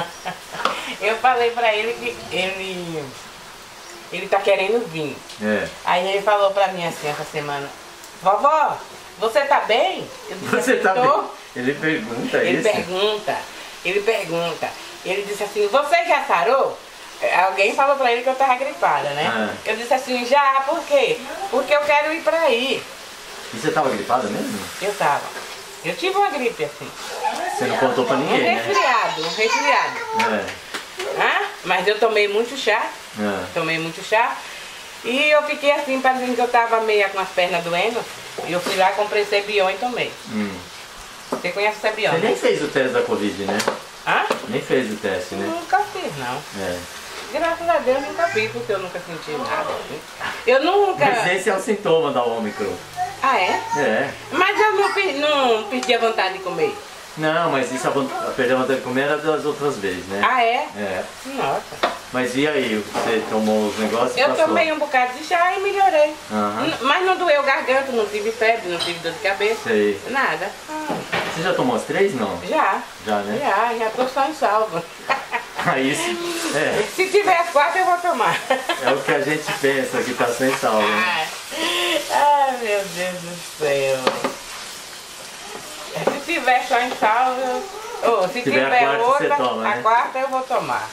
C: Eu falei pra ele que ele. Ele tá querendo vir.
A: É.
C: Aí ele falou pra mim assim essa semana: Vovó, você tá bem? Eu disse
A: Você
C: assim,
A: tá
C: "Tô."
A: bem? Ele pergunta
C: Ele
A: isso?
C: pergunta, ele pergunta. Ele disse assim, você já sarou? Alguém falou pra ele que eu tava gripada, né?
A: Ah.
C: Eu disse assim, já, por quê? Porque eu quero ir pra aí.
A: E você tava gripada mesmo?
C: Eu tava. Eu tive uma gripe assim.
A: Você não contou pra
C: Um
A: ninguém, né?
C: resfriado, um resfriado.
A: É.
C: Ah, mas eu tomei muito chá,
A: É.
C: tomei muito chá. E eu fiquei assim, parecendo que eu tava meio com as pernas doendo. E eu fui lá, comprei Cebion e tomei.
A: Hum.
C: Você conhece o Cebion,
A: Você
C: né?
A: nem fez o teste da Covid, né?
C: Hã?
A: Nem fez o teste, né?
C: Nunca fiz, não.
A: É.
C: Graças a Deus nunca fiz, porque eu nunca senti nada. assim. Eu nunca.
A: Mas esse é o sintoma da Ômicron.
C: Ah, é?
A: É.
C: Mas eu não, per- não perdi a vontade de comer.
A: Não, mas isso a, von- a perder a vontade de comer era das outras vezes, né?
C: Ah, é?
A: É.
C: Nossa.
A: Mas e aí? Você tomou os negócios e
C: Eu
A: passou?
C: tomei um bocado de chá e melhorei.
A: Aham.
C: N- Mas não doeu garganta, não tive febre, não tive dor de cabeça.
A: Sei.
C: Nada.
A: Você já tomou as três, não?
C: Já.
A: Já, né?
C: Já, já tô só em salva.
A: Aí isso é,
C: Se tiver as quatro, eu vou tomar.
A: é o que a gente pensa que tá sem salvo, né?
C: Ai, ai, meu Deus do céu. Se tiver só em salva, eu- ou se
A: tiver
C: tiver,
A: a quarta,
C: outra,
A: você toma,
C: a
A: né?
C: quarta eu vou tomar.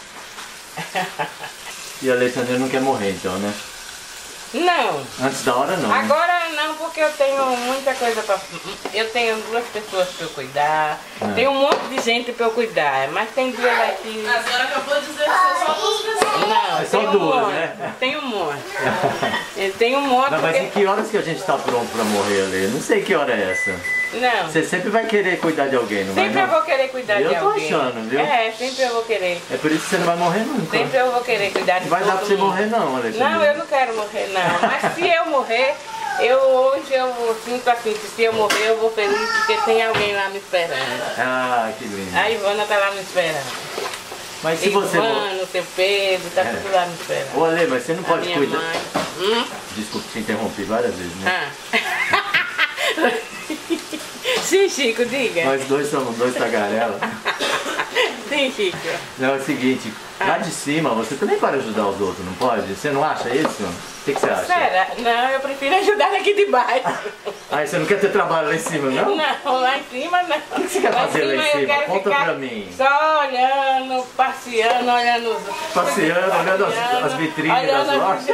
A: E a Alexandre não quer morrer então, né?
C: Não,
A: Antes da hora não. né?
C: agora não, porque eu tenho muita coisa pra... Eu tenho duas pessoas pra eu cuidar,
A: É.
C: tem um monte de gente pra eu cuidar, mas tem dias aqui...
E: A senhora acabou de dizer que são só duas pessoas.
C: Não,
A: É só
C: tem um
A: duas,
C: monte,
A: né?
C: tem um monte. Eu tenho um monte
A: Não, mas
C: porque...
A: em que horas que a gente tá pronto pra morrer ali? Não sei que hora é essa.
C: Não.
A: Você sempre vai querer cuidar de alguém, não vai?
C: Sempre eu vou querer cuidar
A: Eu
C: de
A: tô
C: alguém.
A: achando, viu?
C: É, sempre eu vou querer.
A: É por isso que você não vai morrer nunca.
C: Sempre eu vou querer cuidar de
A: Não vai
C: todo
A: dar pra você
C: mundo.
A: morrer não, Alexandre.
C: Não, eu não quero morrer não. Mas se eu morrer, eu hoje eu sinto assim, que se eu morrer eu vou feliz porque tem alguém lá me esperando.
A: Ah, que lindo.
C: A Ivana tá lá me esperando.
A: Mas se você morrer...
C: Ivana, o seu Pedro, tá
A: É.
C: tudo lá me esperando.
A: Ô Ale, mas você não
C: A
A: pode
C: minha
A: cuidar...
C: mãe. Hum?
A: Desculpa te interromper várias vezes, né?
C: Ah. Sim, Chico, diga.
A: Nós dois somos dois tagarelas.
C: Sim, Chico.
A: Não, é o seguinte, lá de cima você também pode ajudar os outros, não pode? Você não acha isso? O que, que você acha?
C: Será? Não, eu prefiro ajudar aqui de baixo.
A: Aí você não quer ter trabalho lá em cima, não?
C: Não, lá em cima não. O
A: que você quer fazer lá em
C: eu
A: cima?
C: quero
A: Conta
C: ficar
A: pra mim.
C: Só olhando, passeando, olhando os...
A: Passeando, olhando as, as vitrines
C: olhando
A: das
C: as
A: lojas.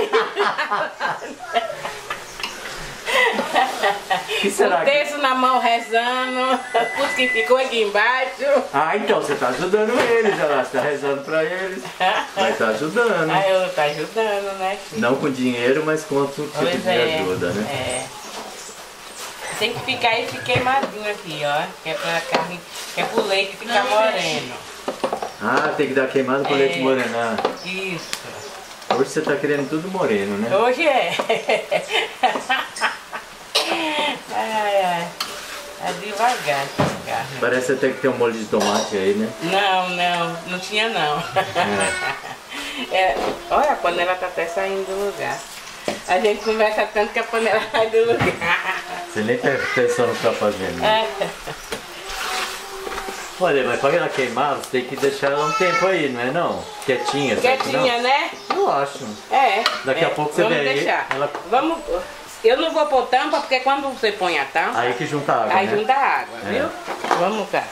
A: O que será
C: um
A: que...
C: terço na mão rezando, os que ficou aqui embaixo.
A: Ah, então você tá ajudando eles, olha lá, você tá rezando pra eles. Vai estar ajudando.
C: Aí eu tá ajudando, né?
A: Não com dinheiro, mas com outro tipo
C: Pois
A: de
C: é,
A: ajuda, né?
C: É. Tem que ficar esse queimadinho aqui, ó. Que é pra carne, que é pro leite ficar moreno.
A: Ah, tem que dar queimado pro
C: É.
A: leite morenar.
C: Isso.
A: Hoje você tá querendo tudo moreno, né?
C: Hoje é. Ai, ai. É devagar essa carne.
A: Parece até que tem um molho de tomate aí, né?
C: Não, não, não tinha não. É, olha, a panela tá até saindo do lugar. A gente conversa tanto que a panela sai do lugar.
A: Você nem presta atenção no que tá fazendo. Né?
C: É.
A: Olha, mas para ela queimar, você tem que deixar ela um tempo aí, não é não? Quietinha, sabe?
C: Quietinha,
A: Não?
C: né?
A: Eu acho.
C: É.
A: Daqui
C: é.
A: a pouco você
C: Vamos
A: vê aí,
C: deixar.
A: ela-
C: Vamos. Eu não vou pôr tampa porque quando você põe a tampa,
A: Aí que junta água,
C: aí
A: né?
C: junta água,
A: É.
C: viu? Vamos cá.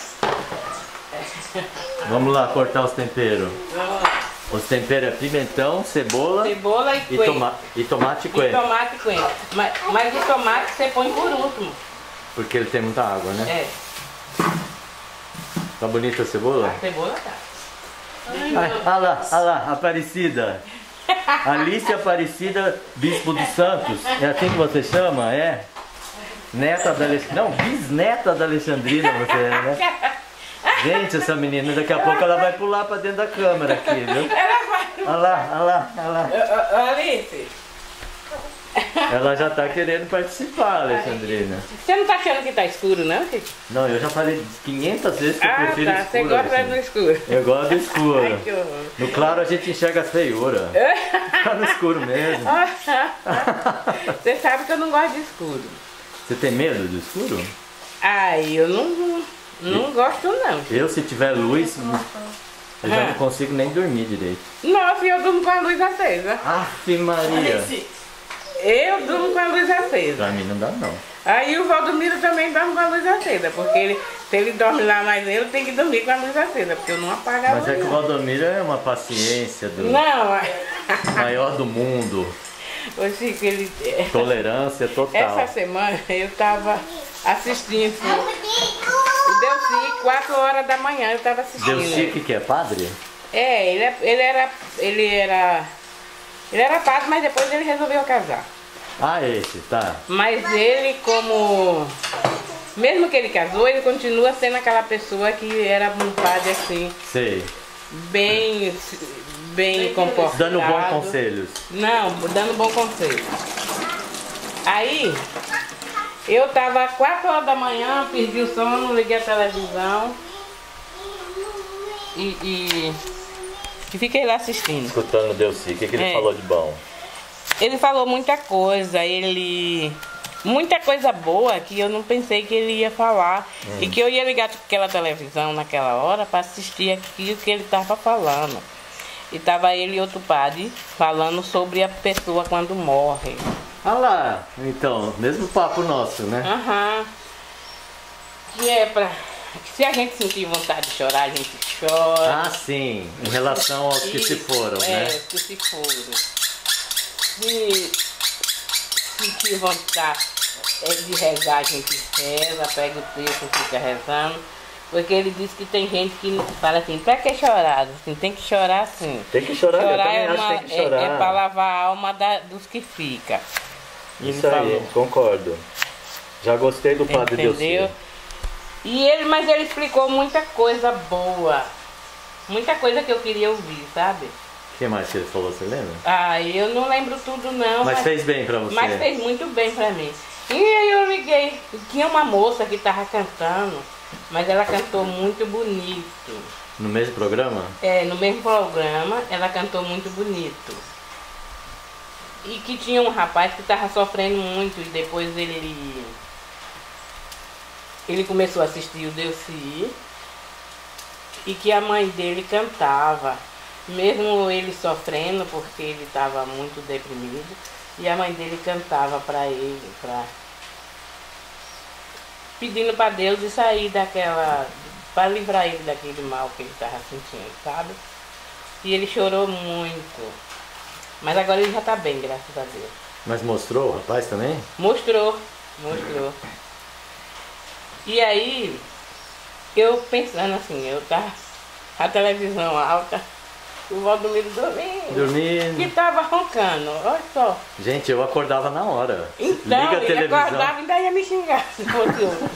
A: Vamos lá cortar os temperos.
C: Vamos lá.
A: Os temperos é pimentão, cebola
C: Cebola e
A: e,
C: coentro.
A: toma e tomate e
C: E
A: coentro.
C: tomate e coentro. Mas, mas o tomate você põe por último.
A: Porque ele tem muita água, né?
C: É.
A: Tá bonita a cebola?
C: A cebola tá.
A: Ai, olha lá, olha lá, Aparecida. Alice Aparecida, Bispo dos Santos. É assim que você chama, é? Neta da Alexandrina. Não, bisneta da Alexandrina você é, né? Gente, essa menina, daqui a pouco ela vai pular pra dentro da câmera aqui, viu?
C: Ela vai.
A: Olha lá, olha lá, olha lá.
C: Ô, ô, Alice,
A: Ela já tá querendo participar, Alexandrina.
C: você não tá achando que tá escuro, não, Chico?
A: Não, eu já falei quinhentas vezes que eu
C: Ah,
A: prefiro
C: tá. Você
A: escuro.
C: gosta do
A: Alexandrina.
C: escuro.
A: Eu gosto do escuro.
C: Ai, que horror.
A: No claro a gente enxerga as feiuras. Tá no escuro mesmo.
C: Você sabe que eu não gosto de escuro.
A: Você tem medo do escuro?
C: Ai, eu não, não gosto não.
A: Eu, se tiver luz, eu já não consigo nem dormir direito.
C: Nossa, eu durmo com a luz acesa.
A: Aff, Maria.
C: Eu durmo com a luz acesa.
A: Pra mim não dá, não.
C: Aí o Valdomiro também dorme com a luz acesa, porque ele, se ele dorme lá mais ele tem que dormir com a luz acesa, porque eu não apago a luz.
A: Mas é que o
C: não.
A: Valdomiro é uma paciência do
C: Não,
A: maior do mundo.
C: ô Chico, ele...
A: Tolerância total.
C: Essa semana eu tava assistindo o Delci, quatro horas da manhã eu tava assistindo.
A: Delci, que é padre?
C: É, ele, é- ele era. Ele era. Ele era padre, mas depois ele resolveu casar.
A: Ah, esse, tá.
C: Mas ele como. Mesmo que ele casou, ele continua sendo aquela pessoa que era um padre assim,
A: Sei.
C: bem. bem comportado.
A: Dando bons conselhos.
C: Não, dando bom conselho. Aí, eu tava às quatro horas da manhã, perdi o sono, liguei a televisão e, e, e fiquei lá assistindo.
A: Escutando o Delci, o que, que ele
C: É.
A: falou de bom?
C: Ele falou muita coisa, ele... Muita coisa boa que eu não pensei que ele ia falar.
A: Hum.
C: E que eu ia ligar aquela televisão naquela hora para assistir aquilo que ele estava falando. E tava ele e outro padre falando sobre a pessoa quando morre.
A: Ah lá, então, mesmo papo nosso, né?
C: Aham. Que é pra... Se a gente sentir vontade de chorar, a gente chora.
A: Ah, sim, em relação aos que se
C: Isso,
A: foram,
C: é,
A: né?
C: os que se foram. Se sentir vontade é de rezar, a gente reza, pega o texto e fica rezando. Porque ele disse que tem gente que fala assim, pra que chorar? Assim, tem que chorar sim.
A: Tem que chorar, eu
C: Chorar
A: também
C: é,
A: acho que
C: uma,
A: tem que
C: é,
A: chorar.
C: é pra lavar a alma da- dos que fica. Ele
A: Isso aí,
C: falou.
A: concordo. Já gostei do padre Deus.
C: Entendeu? E ele, mas ele explicou muita coisa boa. Muita coisa que eu queria ouvir, sabe?
A: O que mais que ele falou, você lembra?
C: Ah, eu não lembro tudo não.
A: Mas, mas fez bem pra você.
C: Mas fez muito bem pra mim. E aí eu liguei. Tinha uma moça que tava cantando, mas ela cantou muito bonito.
A: No mesmo programa?
C: É, no mesmo programa, ela cantou muito bonito. E que tinha um rapaz que tava sofrendo muito e depois ele... Ele começou a assistir o Delci e que a mãe dele cantava, mesmo ele sofrendo porque ele estava muito deprimido, e a mãe dele cantava para ele, pra, pedindo para Deus de sair daquela, para livrar ele daquele mal que ele estava sentindo, sabe? E ele chorou muito, mas agora ele já está bem, graças a Deus.
A: Mas mostrou o rapaz também?
C: Mostrou, mostrou. E aí, eu pensando assim, eu tava a televisão alta, o Valdomiro dormindo.
A: Dormindo.
C: Que tava roncando, olha só.
A: Gente, eu acordava na hora.
C: Então,
A: Liga a
C: ele
A: televisão.
C: acordava e ainda ia me xingar se fosse eu.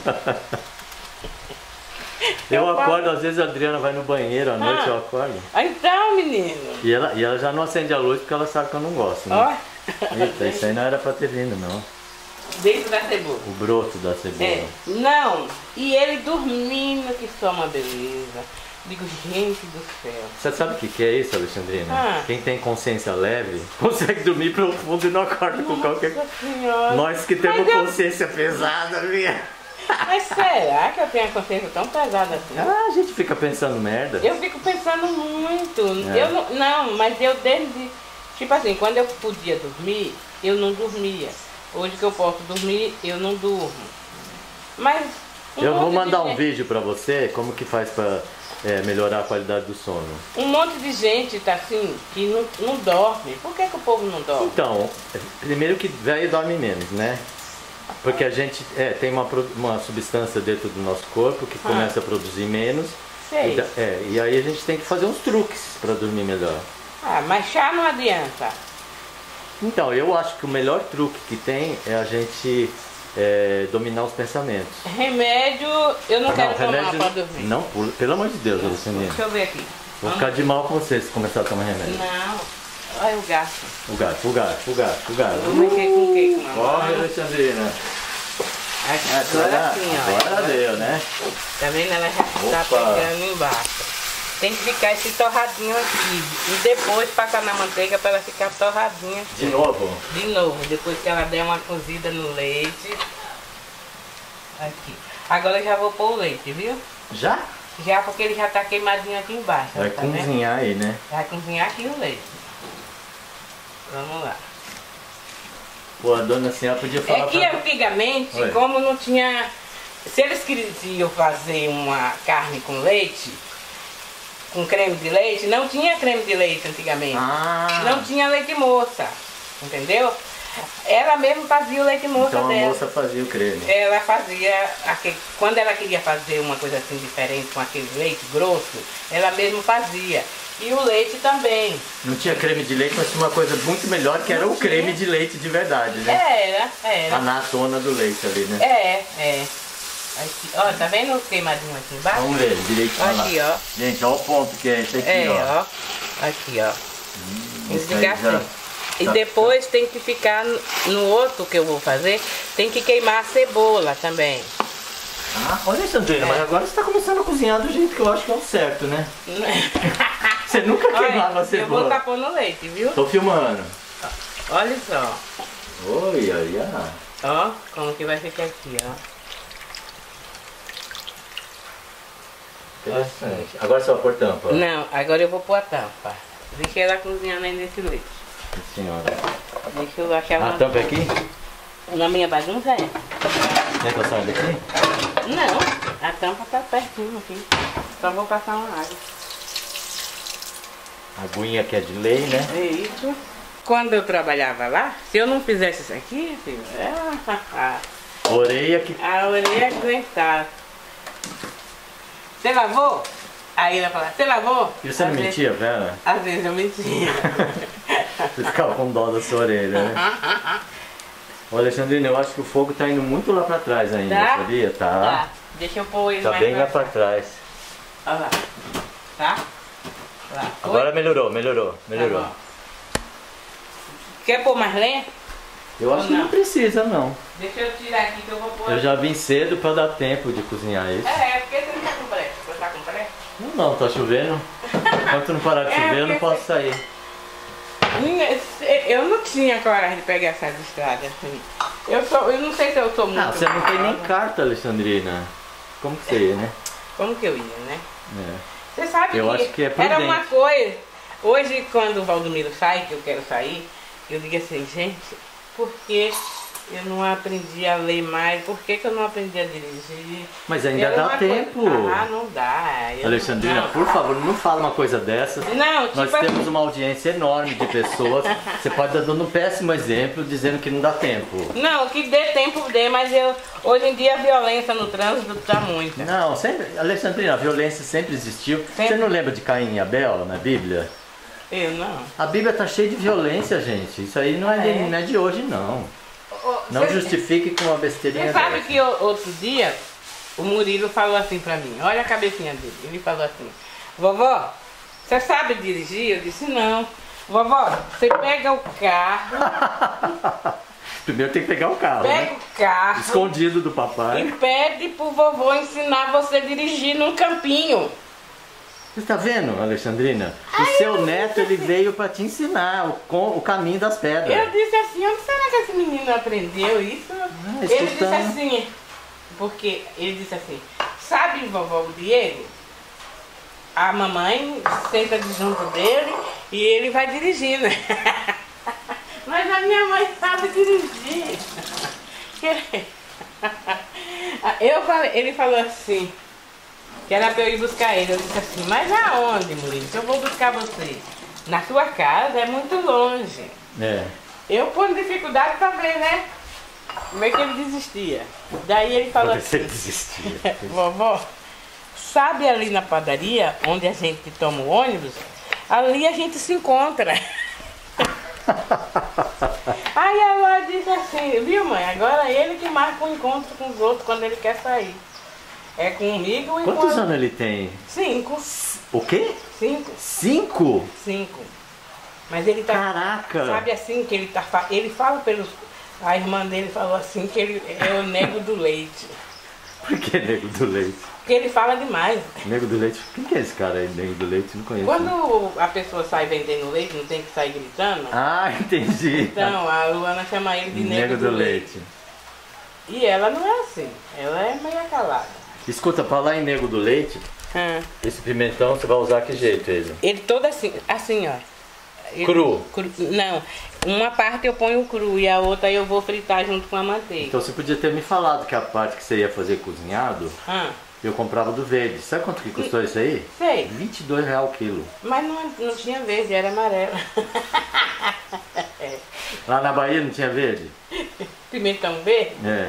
A: Eu,
C: Eu
A: acordo,
C: falo-
A: às vezes a Adriana vai no banheiro à noite,
C: Ah.
A: eu acordo.
C: Então, menino,
A: E ela, e ela já não acende a luz porque ela sabe que eu não gosto, né?
C: ó,
A: Eita, isso aí não era pra ter vindo, não.
C: dentro da cebola.
A: O broto da cebola.
C: É, não, e ele dormindo, que só uma beleza. Digo, gente do céu.
A: Você sabe o que, que é isso, Alexandrina?
C: Ah.
A: Quem tem consciência leve consegue dormir profundo e não acorda com qualquer coisa.
C: Nossa Senhora.
A: Nós que temos
C: Mas eu-
A: consciência pesada, minha.
C: Mas será que eu tenho a consciência tão pesada assim?
A: Ah, a gente fica pensando merda.
C: Eu fico pensando muito.
A: É.
C: Eu não, não, mas eu desde. Tipo assim, quando eu podia dormir, eu não dormia. Hoje que eu posso dormir, eu não durmo. Mas. um
A: Eu vou
C: monte de
A: mandar um
C: gente-
A: vídeo pra você, como que faz pra é, melhorar a qualidade do sono.
C: Um monte de gente tá assim, que não, não dorme. Por que, que o povo não dorme?
A: Então, primeiro que velho dorme menos, né? Porque a gente é, tem uma, pro- uma substância dentro do nosso corpo que
C: Ah.
A: começa a produzir menos.
C: Sei.
A: E, da- é, e aí a gente tem que fazer uns truques pra dormir melhor.
C: Ah, mas chá não adianta.
A: Então, eu acho que o melhor truque que tem é a gente é, dominar os pensamentos.
C: Remédio, eu não quero tomar pra dormir.
A: não, por- pelo amor de Deus, Alexandrina.
C: Deixa eu ver aqui.
A: Vou ficar de mal com você se começar a tomar remédio.
C: Não. Olha o gato.
A: O gato, o gato, o gato, o gato.
C: Eu mexer com o que, com a mão?
A: Corre, Alexandrina.
C: Agora sim, ó.
A: Agora deu, né?
C: Tá vendo? Ela já tá
A: Opa.
C: pegando embaixo. Tem que ficar esse torradinho aqui. E depois passar na manteiga para ela ficar torradinha aqui.
A: De novo?
C: De novo, depois que ela der uma cozida no leite. Aqui. Agora eu já vou pôr o leite, viu?
A: Já?
C: Já porque ele já tá queimadinho aqui embaixo.
A: Vai
C: tá vendo?
A: cozinhar aí, né?
C: Vai cozinhar aqui o leite. Vamos lá.
A: Pô, a dona senhora podia falar
C: É que
A: pra...
C: antigamente,
A: Oi.
C: como não tinha... Se eles queriam fazer uma carne com leite, com creme de leite, não tinha creme de leite antigamente.
A: Ah,
C: Não tinha leite moça, entendeu? Ela mesmo fazia o leite moça
A: então a
C: dela.
A: moça fazia o creme.
C: Ela fazia, aquele, quando ela queria fazer uma coisa assim diferente com aquele leite grosso, ela mesmo fazia. E o leite também.
A: Não tinha creme de leite, mas tinha uma coisa muito melhor que era
C: Não
A: o creme
C: tinha.
A: de leite de verdade, né?
C: Era, era.
A: A natona do leite ali, né?
C: É, é. Aqui, ó, tá vendo o queimadinho aqui embaixo?
A: Vamos ver, direitinho lá.
C: Aqui, ó.
A: Gente, olha o ponto que é esse aqui,
C: É,
A: ó.
C: ó. Aqui, ó. Tem que
A: Esse aí
C: ficar
A: já-
C: assim. E
A: tá-
C: depois tem que ficar no, no outro que eu vou fazer, tem que queimar a cebola também.
A: Ah, olha, Sandrina, mas agora você tá começando a cozinhar do jeito que eu acho que é o certo, né? Você nunca queimava a
C: Olha, eu vou
A: cebola.
C: estar pondo leite, viu?
A: Tô filmando.
C: Olha só.
A: Oi, ai, ai.
C: Ó, como que vai ficar aqui, ó.
A: Interessante. Agora você vai pôr tampa.
C: Não, agora eu vou pôr a tampa. Deixa ela cozinhando aí nesse leite.
A: Sim, senhora.
C: Deixa eu achar
A: A
C: uma...
A: tampa é aqui?
C: Na minha bagunça é.
A: Quer que eu saia daqui?
C: Não, a tampa tá pertinho aqui. Só vou passar uma água.
A: A aguinha que é de lei, né?
C: É isso. Quando eu trabalhava lá, se eu não fizesse isso aqui, filho, é...
A: Orelha que...
C: a orelha aguentar. Você lavou? Aí ela fala, você lavou?
A: E você não
C: Às vezes-
A: mentia, Vera?
C: Às vezes eu mentia.
A: Você ficava com dó da sua orelha, né? Ô, Alexandrina, eu acho que o fogo tá indo muito lá pra trás ainda,
C: Tá?
A: sabia? Tá.
C: Tá. Deixa eu pôr ele
A: Tá
C: mais
A: bem lá
C: pra
A: pra trás.
C: Olha lá. Tá? Lá.
A: Agora
C: Oi?
A: melhorou, melhorou, melhorou.
C: Tá bom. Quer pôr mais lenha?
A: Eu acho
C: Ou
A: que não
C: não?
A: precisa, não.
C: Deixa eu tirar aqui que eu vou pôr.
A: Eu já vim cedo pra dar tempo de cozinhar isso.
C: É, é porque você não tá com pressa. Você tá com pressa?
A: Não, não, tá chovendo. Enquanto não parar de
C: É,
A: chover, eu não
C: porque
A: posso sair.
C: Eu não tinha coragem de pegar essas estradas assim. Eu, sou, eu não sei se eu sou muito.
A: Ah, você não tem nem
C: malvada.
A: carta, Alexandrina. Como que você ia, né?
C: Como que eu ia, né?
A: É.
C: Você sabe
A: Eu
C: que,
A: acho que é
C: era
A: prudente.
C: uma coisa. Hoje, quando o Valdomiro sai, que eu quero sair, eu digo assim, gente, por que eu não aprendi a ler mais? Por que, que eu não aprendi a dirigir?
A: Mas ainda
C: Era
A: dá
C: uma
A: tempo.
C: coisa- Ah, não dá. Eu
A: Alexandrina,
C: não,
A: por favor, não fala uma coisa dessa.
C: Não, tipo
A: Nós
C: assim-
A: temos uma audiência enorme de pessoas. Você pode estar dando um péssimo exemplo dizendo que não dá tempo.
C: Não, que dê tempo dê, mas eu, hoje em dia a violência no trânsito tá muito.
A: Não, sempre, Alexandrina, a violência sempre existiu.
C: Sempre.
A: Você não lembra de Caim e Abel na Bíblia?
C: Eu não.
A: A Bíblia tá cheia de violência, gente. Isso aí não é, de,
C: É.
A: não é de hoje, não.
C: Ô,
A: Não
C: cê-
A: justifique com uma besteirinha
C: Você sabe
A: dessa.
C: que o- outro dia o Murilo falou assim pra mim, olha a cabecinha dele, ele falou assim, vovó, você sabe dirigir? Eu disse, não. Vovó, você pega o carro,
A: Primeiro tem que pegar o carro,
C: pega
A: né?
C: o carro
A: Escondido do papai.
C: e pede pro vovô ensinar você a dirigir num campinho.
A: Você tá vendo, Alexandrina? O seu neto, ele veio pra te ensinar o, com- o caminho das
C: Eu
A: pedras.
C: disse assim, onde será que esse menino aprendeu isso? ele disse
A: escutando.
C: assim, porque ele disse assim, sabe, vovó, o Diego? A mamãe senta de junto dele e ele vai dirigindo. Mas a minha mãe sabe dirigir. Eu falei, ele falou assim, que era pra eu ir buscar ele. Eu disse assim, mas aonde, Murilo? Que eu vou buscar você? Na sua casa, é muito longe.
A: É.
C: Eu pondo dificuldade pra ver, né? Como é que ele desistia? Daí ele falou
A: Você
C: assim,
A: desistia.
C: vovó, sabe ali na padaria, onde a gente toma o ônibus? Ali a gente se encontra. Aí ela disse assim, viu mãe, agora é ele que marca o encontro com os outros quando ele quer sair. É comigo e com
A: Quantos
C: a-
A: anos ele tem?
C: Cinco.
A: O quê?
C: Cinco.
A: Cinco?
C: Cinco. Mas ele tá.
A: Caraca!
C: Sabe assim que ele tá. fa- Ele fala pelos. A irmã dele falou assim que ele é o nego do leite.
A: Por que Nego do Leite?
C: Porque ele fala demais.
A: Nego do Leite? Quem que é esse cara aí, Nego do Leite? Não conheço. né?
C: Quando a pessoa sai vendendo leite, não tem que sair gritando.
A: Ah, entendi.
C: Então a Luana chama ele de nego,
A: Nego
C: do,
A: do
C: leite.
A: Leite.
C: E ela não é assim. Ela é meio calada.
A: Escuta, pra lá em Nego do Leite,
C: Ah.
A: esse pimentão você vai usar que jeito ele?
C: Ele todo assim, assim, ó. Ele-
A: Cru?
C: cru- Não. Uma parte eu ponho cru e a outra eu vou fritar junto com a manteiga.
A: Então você podia ter me falado que a parte que você ia fazer cozinhado,
C: Ah.
A: eu comprava do verde. Sabe quanto que custou isso aí?
C: Sei.
A: vinte e dois reais o quilo.
C: Mas não, não tinha verde, era amarelo.
A: Lá na Bahia não tinha verde?
C: Pimentão verde?
A: É,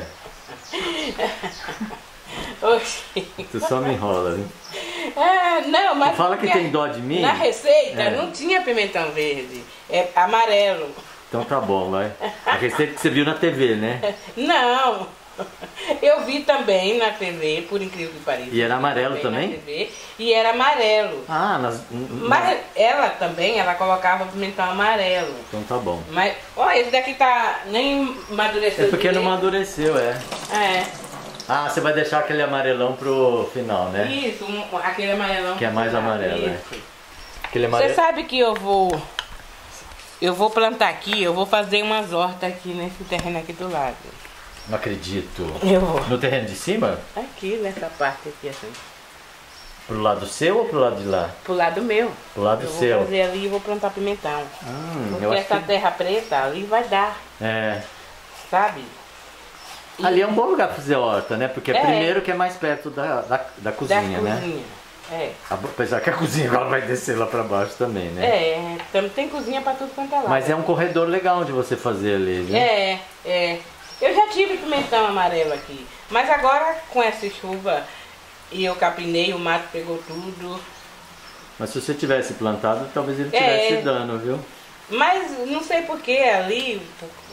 C: Oxi.
A: tu só me enrola, viu?
C: É, não, mas.
A: Fala que
C: porque
A: tem dó de mim?
C: Na receita
A: É.
C: não tinha pimentão verde, é amarelo.
A: Então tá bom, vai. A receita que você viu na T V, né?
C: Não. Eu vi também na T V, por incrível que pareça.
A: E era amarelo
C: Vi
A: também?
C: Na T V, e era amarelo.
A: Ah, nas...
C: Mas ela também, ela colocava pimentão amarelo.
A: Então tá bom.
C: Mas, ó, esse daqui tá nem amadureceu.
A: É porque não
C: direito.
A: amadureceu, é.
C: É.
A: Ah, você vai deixar aquele amarelão pro final, né?
C: Isso, um- aquele amarelão.
A: Que é mais amarelo, é.
C: Isso.
A: Aquele
C: Você
A: amarelo.
C: sabe que eu vou. Eu vou plantar aqui, eu vou fazer umas hortas aqui nesse terreno aqui do lado.
A: Não acredito.
C: Eu vou.
A: No terreno de cima?
C: Aqui, nessa parte aqui, assim.
A: Pro lado seu ou pro lado de lá?
C: Pro lado meu.
A: Pro lado
C: eu
A: seu.
C: vou fazer ali e vou plantar pimentão.
A: Hum,
C: Porque
A: eu acho
C: essa
A: que...
C: terra preta ali vai dar,
A: É.
C: sabe? E
A: Ali é um bom lugar pra fazer horta, né? Porque é
C: É.
A: primeiro que é mais perto da, da, da
C: da
A: cozinha, né?
C: cozinha. É.
A: Apesar que a cozinha agora vai descer lá pra baixo também, né?
C: É, tam- tem cozinha pra tudo quanto é lado.
A: Mas é um corredor legal de você fazer ali, né?
C: É, é. Eu já tive pimentão amarelo aqui. Mas agora com essa chuva e eu capinei, o mato pegou tudo.
A: Mas se você tivesse plantado, talvez ele
C: É.
A: tivesse dano, viu?
C: Mas não sei porquê ali,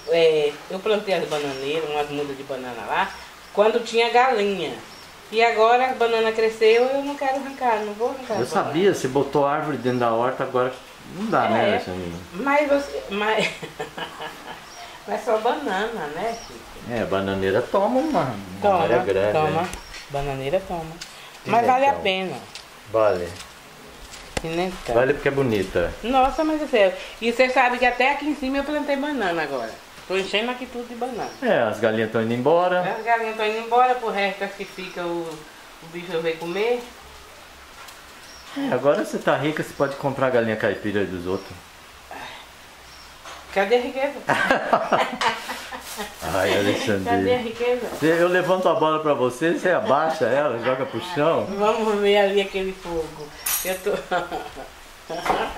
C: é, eu plantei as bananeiras, umas mudas de banana lá, quando tinha galinha. E agora a banana cresceu, eu não quero arrancar, não vou arrancar.
A: Eu sabia, você botou árvore dentro da horta, agora não dá,
C: é,
A: né, Alexandrina?
C: Mas você. Mas, mas só banana, né, Chico?
A: É, bananeira toma uma,
C: Toma,
A: uma área grande.
C: toma.
A: Né?
C: Bananeira toma.
A: Que
C: Mas vale a
A: legal.
C: pena.
A: Vale.
C: Então.
A: Vale porque é bonita.
C: Nossa, mas é sério. E você sabe que até aqui em cima eu plantei banana agora. Tô enchendo aqui tudo de banana.
A: É, as galinhas estão indo embora.
C: As galinhas estão indo embora, pro resto que fica o, o bicho vai comer.
A: É, agora você tá rica, você pode comprar a galinha caipira dos outros.
C: Cadê a riqueza?
A: Ai,
C: Cadê a
A: Alexandrina.
C: riqueza?
A: Eu levanto a bola pra você, você abaixa ela, joga pro chão.
C: Vamos ver ali aquele fogo. Eu tô.
A: O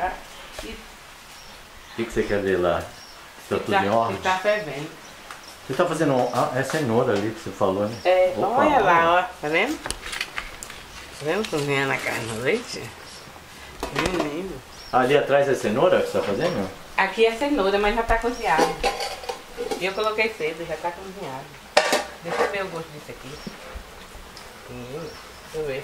A: que, que você quer ver lá? Está tudo em
C: Tá,
A: ordem?
C: tá fervendo.
A: Você tá fazendo um... Ah, é cenoura ali que você falou, né?
C: É,
A: Opa,
C: olha lá, ó. Tá vendo? Tá vendo cozinhando a carne no leite? Menino.
A: Ali atrás é cenoura que você tá fazendo?
C: Aqui é cenoura, mas já tá cozinhado. Eu coloquei cedo, já tá cozinhado. Deixa eu ver o gosto disso aqui. Hum, deixa eu ver.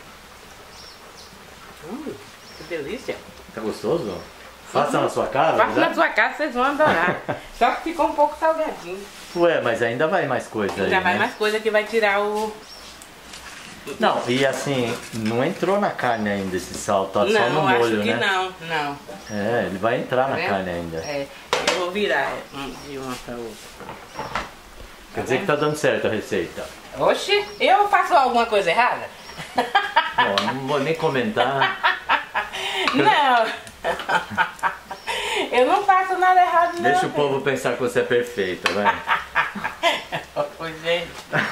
C: Hum, que delícia.
A: Tá gostoso? Faça na sua casa?
C: Faça
A: né?
C: na sua casa, vocês vão adorar. Só que ficou um pouco salgadinho.
A: Ué, mas ainda vai mais coisa aí,
C: Já vai
A: né?
C: mais coisa que vai tirar o...
A: Não, e assim, não entrou na carne ainda esse sal, tá só no
C: Não, acho
A: molho,
C: que
A: né?
C: não, não.
A: É, ele vai entrar
C: Tá
A: na
C: vendo?
A: carne ainda.
C: É, eu vou virar um- de uma pra outra.
A: Quer dizer que tá dando certo a receita.
C: Oxi, eu faço alguma coisa errada?
A: Bom, não vou nem comentar.
C: Não. Eu não faço nada errado, não.
A: Deixa o povo pensar que você é perfeita, vai.
C: Ô, gente.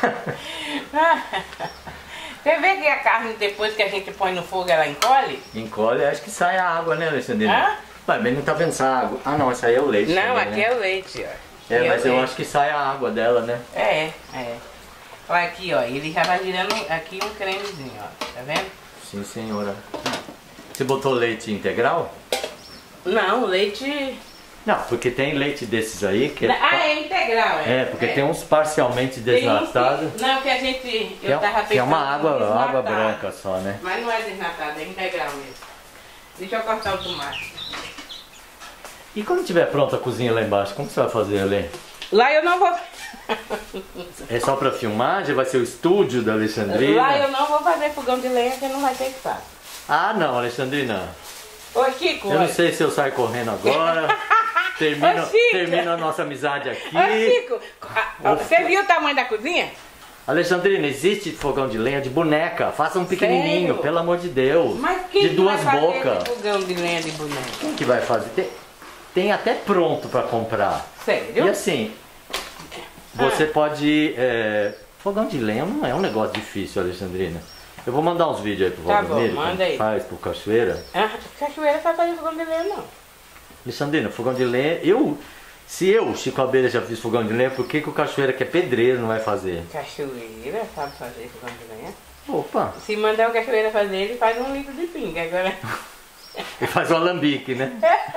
C: Você vê que a carne, depois que a gente põe no fogo, ela encolhe?
A: Encolhe, acho que sai a água, né, Alexandrina?
C: Hã?
A: Mas bem, não tá vendo essa água. Ah, não, essa aí é o leite.
C: Não,
A: também,
C: aqui
A: né?
C: é o leite, ó.
A: É,
C: Aqui
A: mas
C: o
A: eu
C: leite.
A: acho que sai a água dela, né?
C: É, é. Olha aqui, ó. Ele já vai virando aqui um cremezinho, ó. Tá vendo?
A: Sim, senhora. Você botou leite integral?
C: Não, leite...
A: Não, porque tem leite desses aí que é...
C: Ah, é integral, é.
A: É, porque tem uns parcialmente
C: Tem uns
A: desnatados.
C: que- Não, que a gente...
A: Que
C: Eu
A: é,
C: tava
A: que é uma
C: pensando
A: água,
C: em desnatar.
A: água branca só, né?
C: Mas não é desnatado, é integral mesmo. Deixa eu cortar o tomate.
A: E quando tiver pronta a cozinha lá embaixo, como você vai fazer ali?
C: Lá eu não vou...
A: É só pra filmagem? Vai ser o estúdio da Alexandrina?
C: Lá eu não vou fazer fogão de lenha, que não vai ter que fazer.
A: Ah, não, Alexandrina.
C: Ô, Chico,
A: Eu não
C: olha.
A: sei se eu saio correndo agora. Termino,
C: Ô, Chico.
A: termino a nossa amizade aqui.
C: Ô, Chico, a- a- você viu o tamanho da cozinha?
A: Alexandrina, existe fogão de lenha de boneca. Faça um pequenininho,
C: Sério?
A: pelo amor de Deus.
C: Mas quem
A: de
C: que
A: duas
C: vai fazer
A: bocas.
C: esse fogão de lenha de boneca?
A: Quem que vai fazer? Tem, tem até pronto pra comprar.
C: Sério?
A: E assim, você pode... é, fogão de lenha não é um negócio difícil, Alexandrina. Eu vou mandar uns vídeos aí pro
C: Tá
A: Valdomiro,
C: bom, manda
A: como
C: aí.
A: faz pro Cachoeira.
C: Ah, cachoeira vai fazer fogão de lenha, não.
A: Alexandrina, fogão de lenha, eu... Se eu, Chico Abelha, já fiz fogão de lenha, por que, que o Cachoeira, que é pedreiro, não vai fazer?
C: Cachoeira sabe fazer fogão de lenha?
A: Opa,
C: Se mandar o cachoeira fazer, ele faz um litro de pinga. Agora...
A: ele faz o alambique, né?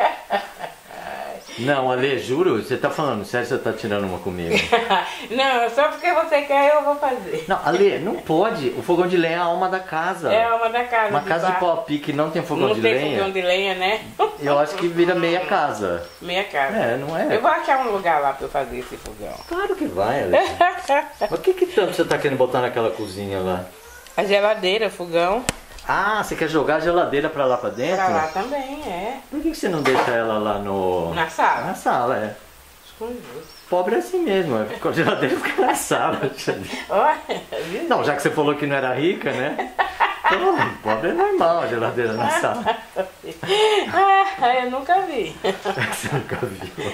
A: Não, Ale, juro, você tá falando sério, você tá tirando uma comigo.
C: Não, só porque você quer, eu vou fazer.
A: Não, Ale, não pode. O fogão de lenha é a alma da casa.
C: É uma da casa.
A: Uma casa de
C: barro.
A: pau a pique não tem fogão
C: Não
A: de
C: tem
A: lenha.
C: fogão de lenha, né?
A: Eu acho que vira meia casa.
C: Meia casa.
A: É, não é?
C: Eu vou achar um lugar lá pra eu fazer esse fogão.
A: Claro que vai, Ale. Mas o que que tanto você tá querendo botar naquela cozinha lá?
C: A geladeira, o fogão.
A: Ah, você quer jogar a geladeira pra lá pra dentro?
C: Pra lá também, é.
A: Por que que você não deixa ela lá no...
C: Na sala.
A: Na sala, é.
C: Escondido.
A: Pobre é assim mesmo, é. A geladeira fica na sala.
C: Olha, viu?
A: Não, já que você falou que não era rica, né? Então, pobre é normal a geladeira na sala.
C: Ah, eu nunca vi.
A: Você nunca viu.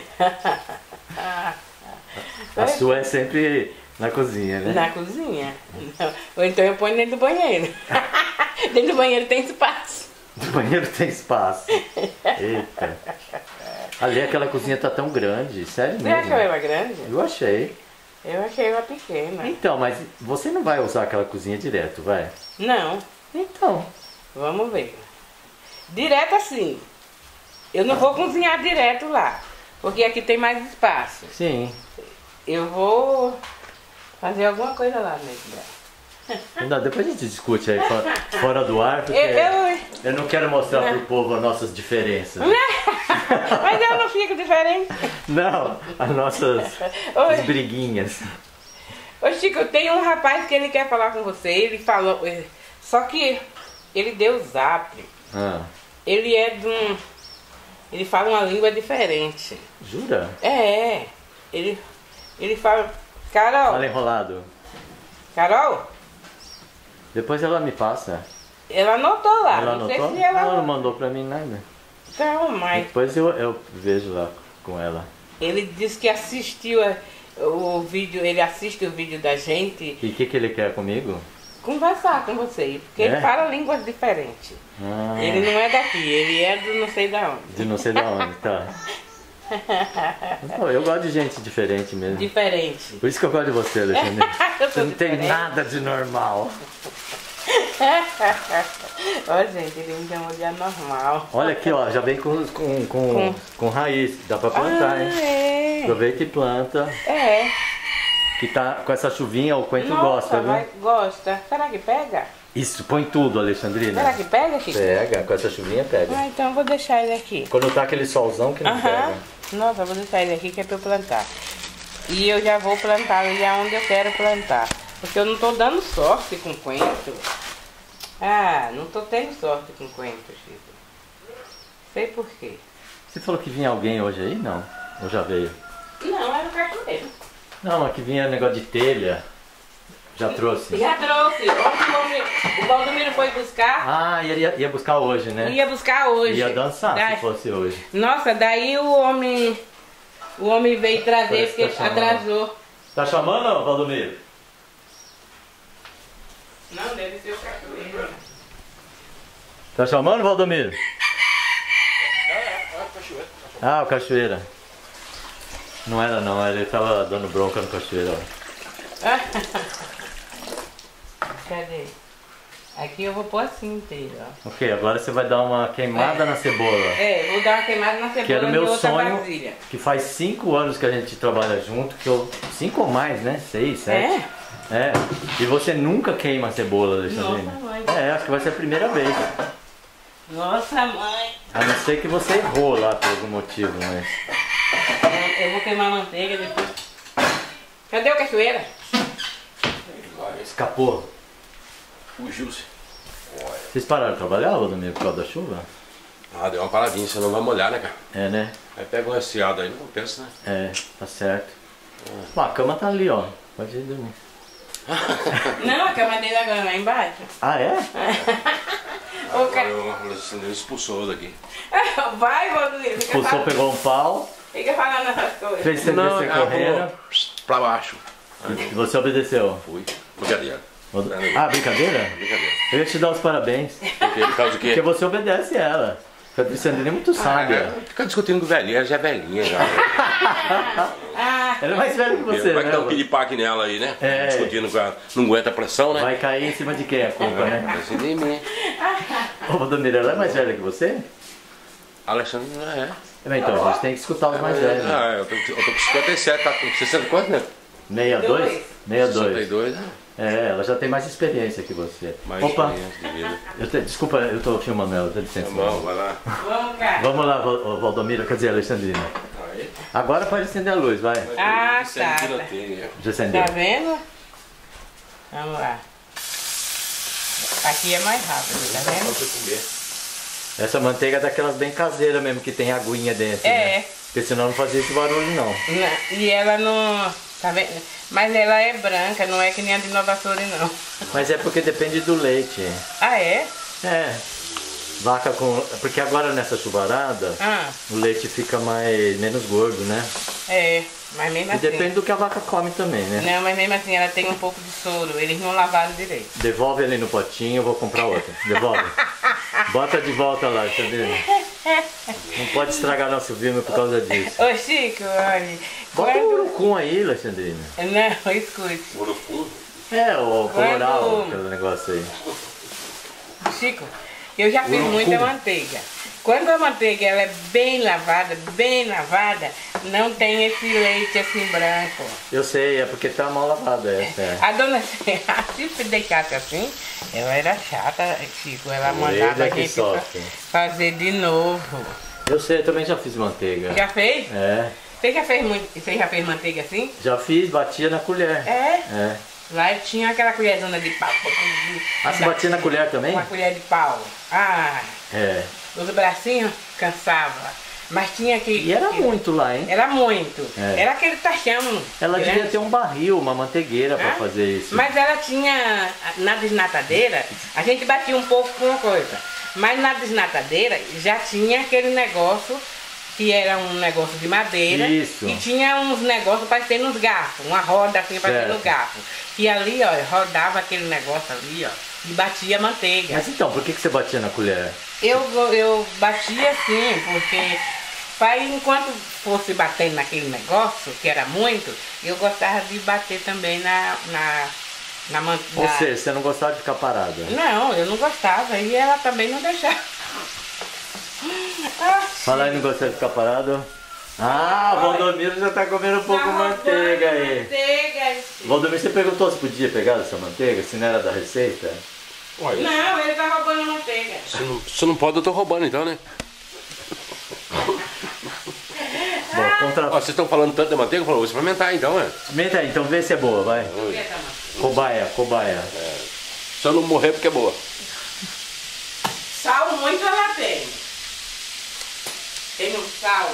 A: A sua é sempre na cozinha, né?
C: Na cozinha. Não. Ou então eu ponho dentro do banheiro. Dentro do banheiro tem espaço.
A: No banheiro tem espaço. Eita. Ali aquela cozinha tá tão grande, sério
C: Você achou
A: mesmo.
C: ela grande?
A: Eu achei.
C: Eu achei ela pequena.
A: Então, mas você não vai usar aquela cozinha direto, vai?
C: Não,
A: Então.
C: vamos ver. Direto assim. Eu não vou cozinhar direto lá. Porque aqui tem mais espaço.
A: Sim.
C: Eu vou fazer alguma coisa lá mesmo.
A: Não, depois a gente discute aí fora, fora do ar, porque
C: Eu, eu,
A: eu não quero mostrar pro povo as nossas diferenças.
C: mas eu não fico diferente.
A: Não, as nossas
C: Oi.
A: as briguinhas.
C: Ô Chico, tem um rapaz que ele quer falar com você, ele falou, só que ele deu o zap.
A: Ah,
C: Ele é de um, ele fala uma língua diferente.
A: jura?
C: É, ele, ele fala, Carol,
A: Fala enrolado.
C: Carol,
A: Depois ela me passa.
C: ela anotou lá,
A: Ela
C: não sei
A: anotou?
C: se ela...
A: Ela não mandou pra mim nada.
C: Não, mas
A: Depois eu, eu vejo lá com ela.
C: ele disse que assistiu a- o vídeo, ele assiste o vídeo da gente
A: E o que, que ele quer comigo?
C: conversar com você, porque
A: É?
C: ele fala línguas diferentes.
A: Ah,
C: Ele não é daqui, ele é do não sei da onde.
A: de não sei de onde, tá. Não, eu gosto de gente diferente mesmo.
C: Diferente.
A: Por isso que eu gosto de você, Alexandre.
C: Eu
A: Você
C: sou
A: não tem
C: diferente.
A: nada de normal.
C: Ó, gente, ele me chamou de anormal.
A: Olha aqui, ó, já vem com, com, com, com raiz. Dá pra plantar, hein?
C: Ah, é.
A: Aproveita e planta.
C: É.
A: Que tá com essa chuvinha, o Coentro
C: Nossa,
A: gosta, viu?
C: vai, gosta. Será que pega?
A: Isso, põe tudo, Alexandrina.
C: Será que pega, Chico?
A: Pega, com essa chuvinha pega.
C: Ah, então eu vou deixar ele aqui.
A: Quando tá aquele solzão que não
C: Aham.
A: pega.
C: Nossa, eu vou deixar ele aqui que é pra eu plantar. E eu já vou plantar ele onde eu quero plantar. Porque eu não tô dando sorte com coentro. Ah, não tô tendo sorte com coentro, Chico. Sei por quê.
A: Você falou que vinha alguém hoje aí? Não. Ou já veio?
C: Não, era o cachoeiro.
A: Não, aqui vinha negócio de telha. Já trouxe.
C: Já trouxe. Ontem o homem- o Valdomiro foi buscar.
A: Ah, ia, ia buscar hoje, né?
C: Ia buscar hoje.
A: Ia dançar
C: Da-
A: se fosse hoje.
C: Nossa, daí o homem. O homem veio trazer
A: Parece
C: porque
A: que tá chamando.
C: atrasou.
A: Tá chamando, Valdomiro?
C: Não, deve ser o cachoeiro.
A: Tá chamando, Valdomiro? Ah, o Cachoeira. Não era não, ele tava dando bronca no Cachoeira. ó.
C: Cadê? Aqui eu vou pôr assim inteiro, ó.
A: Ok, agora você vai dar uma queimada
C: É.
A: na cebola.
C: É, vou dar uma queimada na cebola
A: Que era o
C: de
A: meu
C: outra
A: sonho,
C: vasilha.
A: que faz cinco anos que a gente trabalha junto, que eu. Cinco ou mais, né? Seis, sete. É. E você nunca queima a cebola, Alexandrina?
C: Nossa, mãe.
A: É, acho que vai ser a primeira vez.
C: Nossa, mãe.
A: A não ser que você errou lá por algum motivo, mas.
C: É, eu vou queimar a manteiga depois. Cadê o cachoeira?
A: Escapou.
B: Fugiu-se.
A: Vocês pararam de trabalhar, Valdomiro, por causa da chuva?
B: Ah, deu uma paradinha, senão vai molhar, né, cara?
A: É, né?
B: Aí pega um resfriado aí, não compensa, né?
A: É, tá certo. Bom, a cama tá ali, ó. Pode ir dormir.
C: Não, a cama dele agora lá embaixo.
A: Ah, é?
C: Ô, ca...
B: Eu, o Alexandre expulsou daqui.
C: Vai, Valdomiro. Fica,
A: Expulsou,
C: falando-
A: pegou um pau,
C: fica falando essas coisas.
A: fez você
B: Não,
A: descer
B: ela
A: correndo
B: falou, pra baixo.
A: e você obedeceu.
B: Fui. Brincadeira.
A: Ah, brincadeira?
B: Brincadeira.
A: Eu ia te dar os parabéns.
B: Por quê? Por causa do quê?
A: Porque você obedece ela. A Alexandrina é muito sábia.
B: Ah, fica discutindo com o velhinho, ela já é velhinha já.
C: Ah,
A: Ela é mais velha que você,
B: Vai
A: né?
B: dar um piripaque nela aí, né?
A: É.
B: Discutindo com ela. Não aguenta a pressão, né?
A: Vai cair em cima de quem a culpa, né?
B: Assim de mim.
A: Ô, Valdomiro, ela é mais velha que você?
B: Alexandre não é.
A: É, então, a gente tem que escutar os mais velhos.
B: Ah, eu tô, eu tô com cinquenta e sete, tá com sessenta quanto, né?
A: sessenta e dois? sessenta e
B: sessenta e
A: dois.
B: dois, né?
A: É, ela já tem mais experiência que você.
B: Mais
A: Opa,
B: experiência de vida.
A: eu te- desculpa, eu tô filmando ela, dá licença.
B: Tá bom, vai lá.
C: vamos cá.
A: Vamos lá, Val- ô, Valdomiro, quer dizer, Alexandrina.
B: Aí.
A: Agora pode acender a luz, vai.
C: Ah,
B: Isso é
C: tá.
B: tiroteio.
A: Já acendeu.
C: Tá vendo? Vamos lá. Aqui é mais rápido, tá
B: Pra
C: vendo?
B: você comer.
A: Essa manteiga é daquelas bem caseiras mesmo, que tem aguinha dentro,
C: É.
A: né? Porque senão não fazia esse barulho, não.
C: Não, e ela não. Tá vendo? Mas ela é branca, não é que nem a de Nova Flor, não.
A: Mas é porque depende do leite.
C: Ah, é?
A: É. Vaca com... Porque agora nessa chuvarada,
C: Ah,
A: o leite fica mais menos gordo, né?
C: é. Mas mesmo
A: E
C: assim.
A: depende do que a vaca come também, né?
C: Não, mas mesmo assim ela tem um pouco de soro. Eles não lavaram direito.
A: Devolve ele no potinho, eu vou comprar outra. Devolve. Bota de volta lá, entendeu? Não pode estragar nosso vinho por causa disso.
C: Ô Chico, olha.
A: Bota o
C: Quando.
A: urucum aí, Alexandrina.
C: Não, escute.
B: Urucu?
A: É, o coloral,
C: Quando-
A: aquele negócio aí.
C: Chico, eu já fiz
A: Urucum.
C: muita manteiga. Quando a manteiga ela é bem lavada, bem lavada, não tem esse leite assim branco.
A: Eu sei, é porque tá mal lavada essa. É.
C: A dona Serra, se deixasse assim, ela era chata, Chico. Ela
A: O
C: mandava a
A: é que
C: gente fa-
A: sofre.
C: fazer de novo.
A: Eu sei, eu também já fiz manteiga.
C: Já fez?
A: É.
C: Você já fez, muito, você já fez manteiga assim?
A: Já fiz, batia na colher.
C: É?
A: É.
C: Lá eu tinha aquela colherzona de pau.
A: Ah, você batia na colher também?
C: Uma colher de pau. Ah,
A: É.
C: os bracinhos cansava. Mas tinha que...
A: E era muito lá, hein?
C: Era muito.
A: É.
C: Era aquele tachão.
A: Ela
C: grande.
A: devia ter um barril, uma manteigueira pra
C: Hã?
A: fazer isso.
C: Mas ela tinha, na desnatadeira, a gente batia um pouco com uma coisa. Mas na desnatadeira já tinha aquele negócio, que era um negócio de madeira.
A: Isso.
C: E tinha uns negócios parecendo uns garfos, uma roda assim parecendo
A: Certo.
C: garfo. E ali, ó, rodava aquele negócio ali, ó, e batia manteiga.
A: Mas então, por que, que você batia na colher?
C: Eu, eu batia assim, porque para enquanto fosse batendo naquele negócio, que era muito, eu gostava de bater também na, na, na manteiga.
A: Ou seja, você não gostava de ficar parada?
C: Não, eu não gostava e ela também não deixava. Ah,
A: Fala aí, não gostava de ficar parado? Ah, o Valdomiro já tá comendo um pouco de manteiga aí.
C: Manteiga.
A: Valdomiro, você perguntou se podia pegar essa manteiga, se não era da receita?
B: Olha,
C: Não, ele tá roubando a manteiga.
B: se não, se não pode, eu tô roubando então, né?
A: Bom, contra...
B: Ó, vocês estão falando tanto da manteiga, eu falo, vou experimentar então, né?
A: Experimenta aí, então vê se é boa, vai. Cobaia, cobaia.
B: Se eu não morrer, porque é boa.
C: Sal muito ela tem. Tem um sal.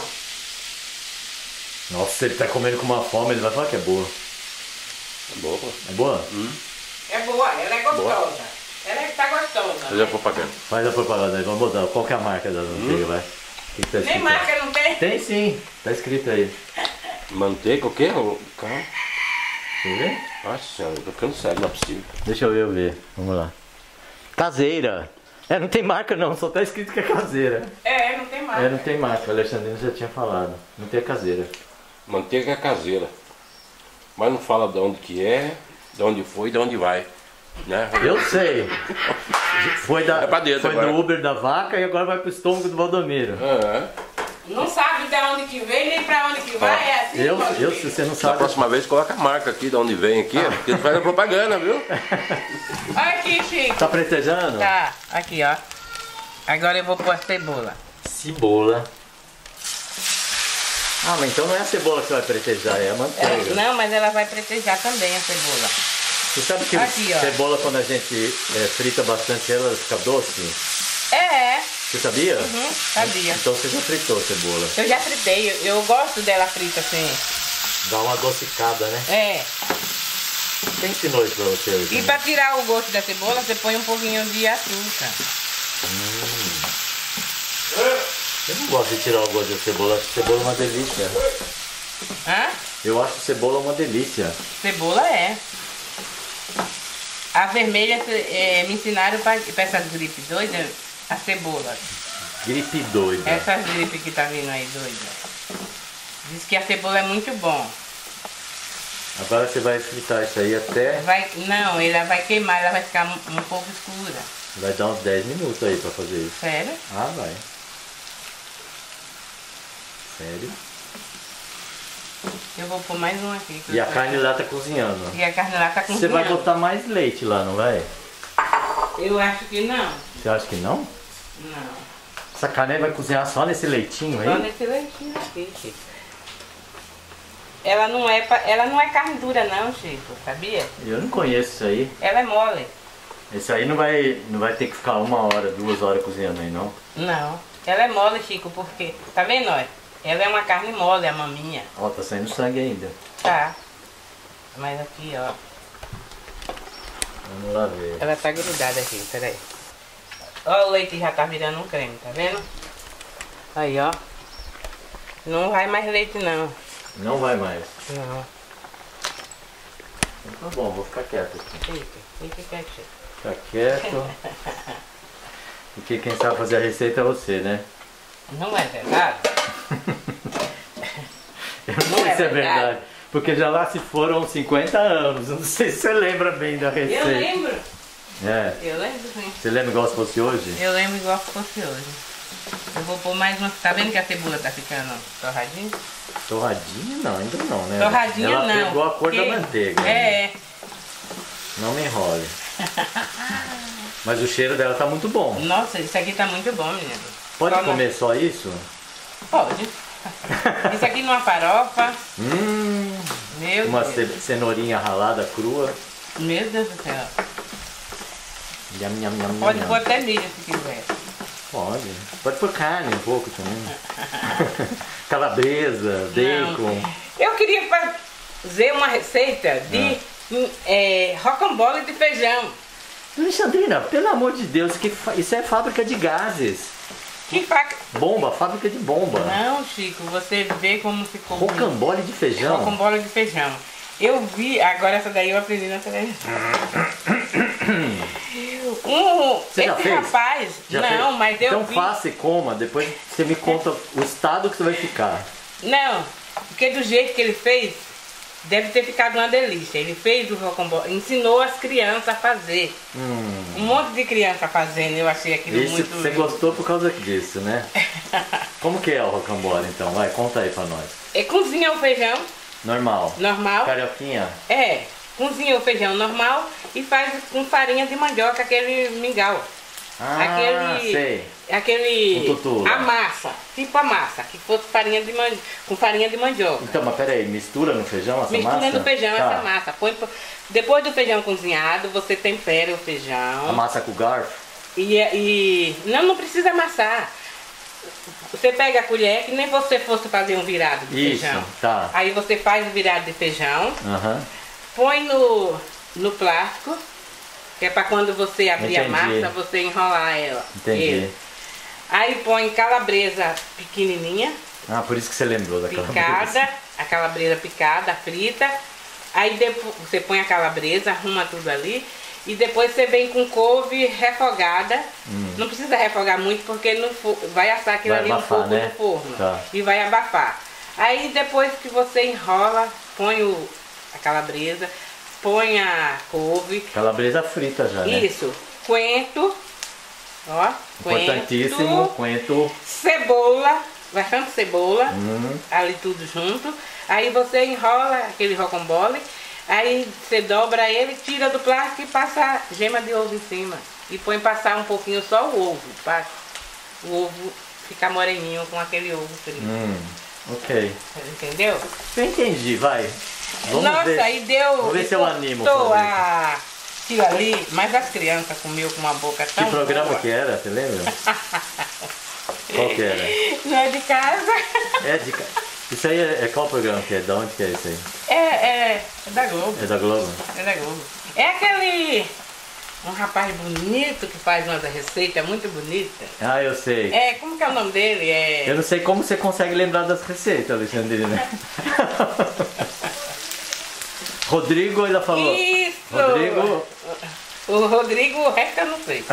A: Nossa, ele tá comendo com uma fome, ele vai falar que é boa.
B: É boa, pô.
A: É boa?
C: É boa, ela é gostosa. Ela é, tá gostosa.
B: Fazer a propaganda.
A: Faz a propaganda aí, vamos botar. Qual que é a marca da manteiga, vai? O que que tá
C: Nem
A: escrito?
C: marca não tem.
A: Tem sim, tá escrito aí.
B: Manteiga o quê? O- Calma.
A: Quer ver?
B: Nossa senhora, eu tô ficando sério, não é possível.
A: Deixa eu ver, eu ver. Vamos lá. Caseira. É, não tem marca não, só tá escrito que é caseira.
C: É, não tem marca.
A: É, não tem marca, o Alexandrino já tinha falado. Não tem caseira.
B: Manteiga caseira. Mas não fala de onde que é, de onde foi e de onde vai. Né?
A: Eu sei. Foi, da,
B: É pra dentro
A: foi
B: agora.
A: no Uber da vaca e agora vai pro estômago do Valdomiro.
B: É.
C: Não sabe de onde que vem nem pra onde que vai, é assim.
A: Eu,
C: pode
A: eu,
C: ver.
A: se você não
B: Da
A: sabe.
B: próxima vez coloca a marca aqui de onde vem aqui, porque tu faz a propaganda, viu?
C: Olha aqui, Chico.
A: Tá pretejando?
C: Tá, aqui, ó. Agora eu vou pôr a cebola.
A: Cebola. Ah, mas então não é a cebola que você vai pretejar, é a manteiga.
C: Não, mas ela vai pretejar também a cebola.
A: Você sabe que
C: Aqui, ó.
A: cebola, quando a gente é, frita bastante ela, ela fica doce?
C: É,
A: Você sabia?
C: uhum, sabia.
A: Então você já fritou a cebola.
C: Eu já fritei, eu, eu gosto dela frita assim.
A: Dá uma adocicada, né?
C: É.
A: Quem ensinou isso pra você?
C: E
A: Eugênio?
C: pra tirar o gosto da cebola, você põe um pouquinho de açúcar.
A: Eu não gosto de tirar o gosto da cebola, acho cebola uma delícia.
C: Hã?
A: Eu acho cebola uma delícia.
C: Cebola é. A vermelha é, me ensinaram para essas gripes doidas, a cebola.
A: Gripe doida.
C: Essas gripes que tá vindo aí doida. Diz que a cebola é muito bom.
A: Agora você vai fritar isso aí até...
C: Vai, não, ela vai queimar, ela vai ficar um, um pouco escura.
A: Vai dar uns dez minutos aí pra fazer isso.
C: Sério?
A: Ah, vai. Sério?
C: Eu vou pôr mais um aqui. que
A: E
C: eu
A: a
C: tô-
A: carne lá tá cozinhando.
C: E a carne lá tá
A: Você
C: cozinhando.
A: vai botar mais leite lá, não vai?
C: Eu acho que não.
A: Você acha que não?
C: Não.
A: Essa carne aí vai cozinhar só nesse leitinho
C: Só
A: aí?
C: nesse leitinho aqui, Chico. Ela não é, pa- ela não é carne dura não, Chico, sabia?
A: Eu não conheço isso aí.
C: Ela é mole.
A: Esse aí não vai, não vai ter que ficar uma hora, duas horas cozinhando aí, não?
C: Não. Ela é mole, Chico, porque... Tá vendo, ó? Ela é uma carne mole, a maminha.
A: Ó, tá saindo sangue ainda.
C: Tá. Mas aqui, ó.
A: Vamos lá ver.
C: Ela tá grudada aqui, peraí. Ó, o leite já tá virando um creme, tá vendo? Aí, ó. Não vai mais leite, não.
A: Não vai mais.
C: Não.
A: Então tá bom, vou ficar quieto aqui.
C: Fica, fica quietinho.
A: Ficar quieto. Porque quem sabe fazer a receita é você, né?
C: Não é verdade?
A: Eu não
C: Não
A: sei
C: é
A: se é
C: verdade.
A: verdade. Porque já lá se foram cinquenta anos. Eu não sei se você lembra bem da receita.
C: Eu lembro.
A: É.
C: Eu lembro, sim.
A: Você lembra igual se fosse hoje?
C: Eu lembro igual que fosse hoje. Eu vou pôr mais uma. Tá vendo que a cebola tá ficando torradinha?
A: Torradinha não, ainda não, né?
C: Torradinha
A: Ela
C: não.
A: pegou a cor
C: porque...
A: da manteiga.
C: É.
A: Né? Não me enrole. Mas o cheiro dela tá muito bom.
C: Nossa, isso aqui tá muito bom, menino.
A: Pode
C: só
A: comer
C: na...
A: só isso?
C: Pode. Isso aqui numa farofa.
A: Hum,
C: Meu
A: uma
C: Deus.
A: cenourinha ralada crua.
C: Meu Deus do céu.
A: Nham, nham, nham,
C: Pode
A: nham.
C: pôr até milho se quiser.
A: Pode. Pode pôr carne um pouco também. Calabresa, bacon.
C: Não. Eu queria fazer uma receita de ah. é, rocambole de feijão.
A: Alexandrina, pelo amor de Deus, que fa... isso é fábrica de gases.
C: Que faca.
A: Bomba, fábrica de bomba.
C: Não, Chico, você vê como ficou.
A: Rocambole de feijão.
C: Rocambole de feijão. Eu vi, agora essa daí eu aprendi na televisão. Um,
A: você já
C: esse
A: fez?
C: rapaz,
A: já
C: não,
A: fez?
C: mas eu
A: então
C: vi.
A: Então faça e coma, depois você me conta o estado que você vai ficar.
C: Não, porque do jeito que ele fez, deve ter ficado uma delícia. Ele fez o rocambole, ensinou as crianças a fazer.
A: Hum.
C: Um monte de criança fazendo, eu achei aquilo
A: Isso,
C: muito...
A: você gostou por causa disso, né? Como que é o rocambole então? Vai, conta aí pra nós.
C: É, cozinha o feijão.
A: Normal.
C: Normal.
A: Carioquinha.
C: É, cozinha o feijão normal e faz com farinha de mandioca, aquele mingau.
A: Ah,
C: aquele,
A: sei.
C: Aquele...
A: Um tutu.
C: A massa, tipo a massa, que fosse farinha de man, com farinha de mandioca.
A: Então, mas peraí, mistura no feijão essa
C: mistura
A: massa?
C: Mistura no feijão
A: tá.
C: essa massa. Põe, depois do feijão cozinhado, você tempera o feijão.
A: Amassa com o garfo?
C: E, e não, não precisa amassar. Você pega a colher, que nem você fosse fazer um virado de
A: Isso,
C: feijão.
A: Tá.
C: Aí você faz o virado de feijão,
A: uhum.
C: põe no, no plástico, que é para quando você abrir
A: Entendi.
C: a massa, você enrolar ela.
A: Entendi.
C: Ele. Aí põe calabresa pequenininha.
A: Ah, por isso que você lembrou da
C: picada,
A: calabresa.
C: a calabresa picada, frita. Aí depois você põe a calabresa, arruma tudo ali. E depois você vem com couve refogada. Hum. Não precisa refogar muito porque no, vai assar aquilo
A: vai
C: ali
A: abafar,
C: um pouco
A: né?
C: no forno.
A: Tá.
C: E vai abafar. Aí depois que você enrola, põe o, a calabresa, põe a couve.
A: Calabresa frita já, né?
C: Isso. Coentro. Ó,
A: importantíssimo, coentro.
C: Cebola, bastante cebola,
A: hum.
C: ali tudo junto. Aí você enrola aquele rocambole, aí você dobra ele, tira do plástico e passa gema de ovo em cima. E põe passar um pouquinho só o ovo, para o ovo ficar moreninho com aquele ovo frito.
A: Hum, ok.
C: Entendeu?
A: Eu entendi, vai. Vamos
C: Nossa,
A: ver.
C: aí deu...
A: Vamos ver se eu animo.
C: A... Aquilo ali, mas as crianças comiam com uma boca tão
A: Que programa
C: boa.
A: que era, você lembra? Qual que era?
C: Não é de casa.
A: É de casa. Isso aí é, é qual programa que é? De onde que é isso aí?
C: É, é, é da Globo.
A: É da Globo?
C: É da Globo. É aquele... Um rapaz bonito que faz umas receitas muito bonitas.
A: Ah, eu sei.
C: É, como que é o nome dele? É...
A: Eu não sei como você consegue lembrar das receitas, Alexandrina. Rodrigo ainda falou.
C: Isso!
A: Rodrigo.
C: O Rodrigo, o resto eu não sei.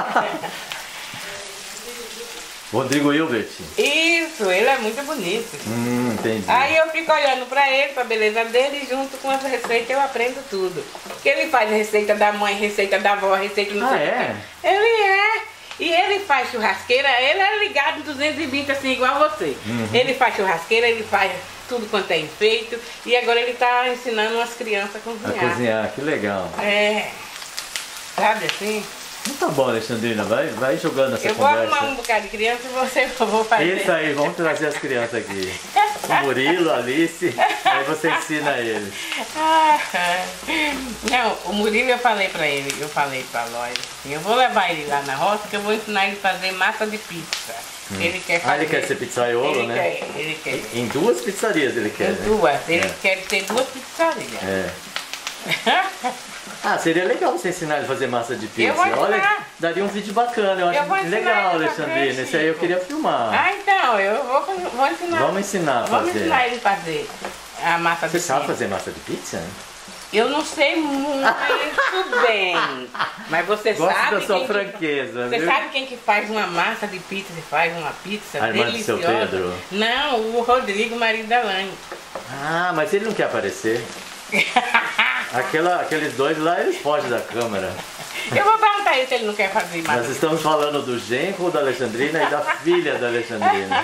A: Rodrigo Hilbert.
C: Isso, ele é muito bonito.
A: Hum, entendi.
C: Aí eu fico olhando pra ele, pra beleza dele, e junto com as receitas eu aprendo tudo. Porque ele faz receita da mãe, receita da avó, receita não
A: Ah,
C: sei o
A: é?
C: que. Ele é. E ele faz churrasqueira, ele é ligado em duzentos e vinte assim, igual você.
A: Uhum.
C: Ele faz churrasqueira, ele faz tudo quanto é enfeito. E agora ele tá ensinando as crianças a
A: A
C: cozinhar.
A: cozinhar, que legal.
C: É. Sabe assim?
A: Então tá bom, Alexandrina, vai, vai jogando essa
C: Eu vou
A: conversa.
C: arrumar um bocado de criança e você eu vou fazer.
A: Isso aí, vamos trazer as crianças aqui. O Murilo, a Alice, aí você ensina eles.
C: Ah, não, o Murilo eu falei pra ele, eu falei pra Lóia, assim, eu vou levar ele lá na roça que eu vou ensinar ele a fazer massa de pizza. Hum. Ele quer fazer.
A: Ah, ele quer ser pizzaiolo,
C: ele
A: né?
C: Quer, ele quer.
A: Em duas pizzarias ele quer,
C: Em
A: né?
C: duas, ele
A: É.
C: quer ter duas pizzarias.
A: É. Ah, seria legal você ensinar ele a fazer massa de pizza.
C: Eu vou ensinar.
A: Olha, daria um vídeo bacana, eu acho
C: Eu vou ensinar
A: legal,
C: ele a
A: Alexandrina.
C: fazer,
A: Esse aí eu
C: Chico.
A: queria filmar.
C: Ah, então, eu vou, vou ensinar.
A: Vamos ensinar a
C: Vamos
A: fazer.
C: ensinar ele a fazer a massa
A: Você
C: de
A: sabe
C: pizza.
A: fazer massa de pizza?
C: Eu não sei muito bem, mas você
A: Gosto
C: sabe
A: da sua
C: quem que-
A: franqueza,
C: Você
A: viu?
C: sabe quem que faz uma massa de pizza e faz uma pizza
A: A irmã do seu
C: deliciosa?
A: Pedro?
C: Não, o Rodrigo, marido da Lani.
A: Ah, mas ele não quer aparecer. Aquela, aqueles dois lá, eles fogem da câmera.
C: Eu vou perguntar ele se ele não quer fazer mais.
A: Nós estamos falando do genro da Alexandrina e da filha da Alexandrina.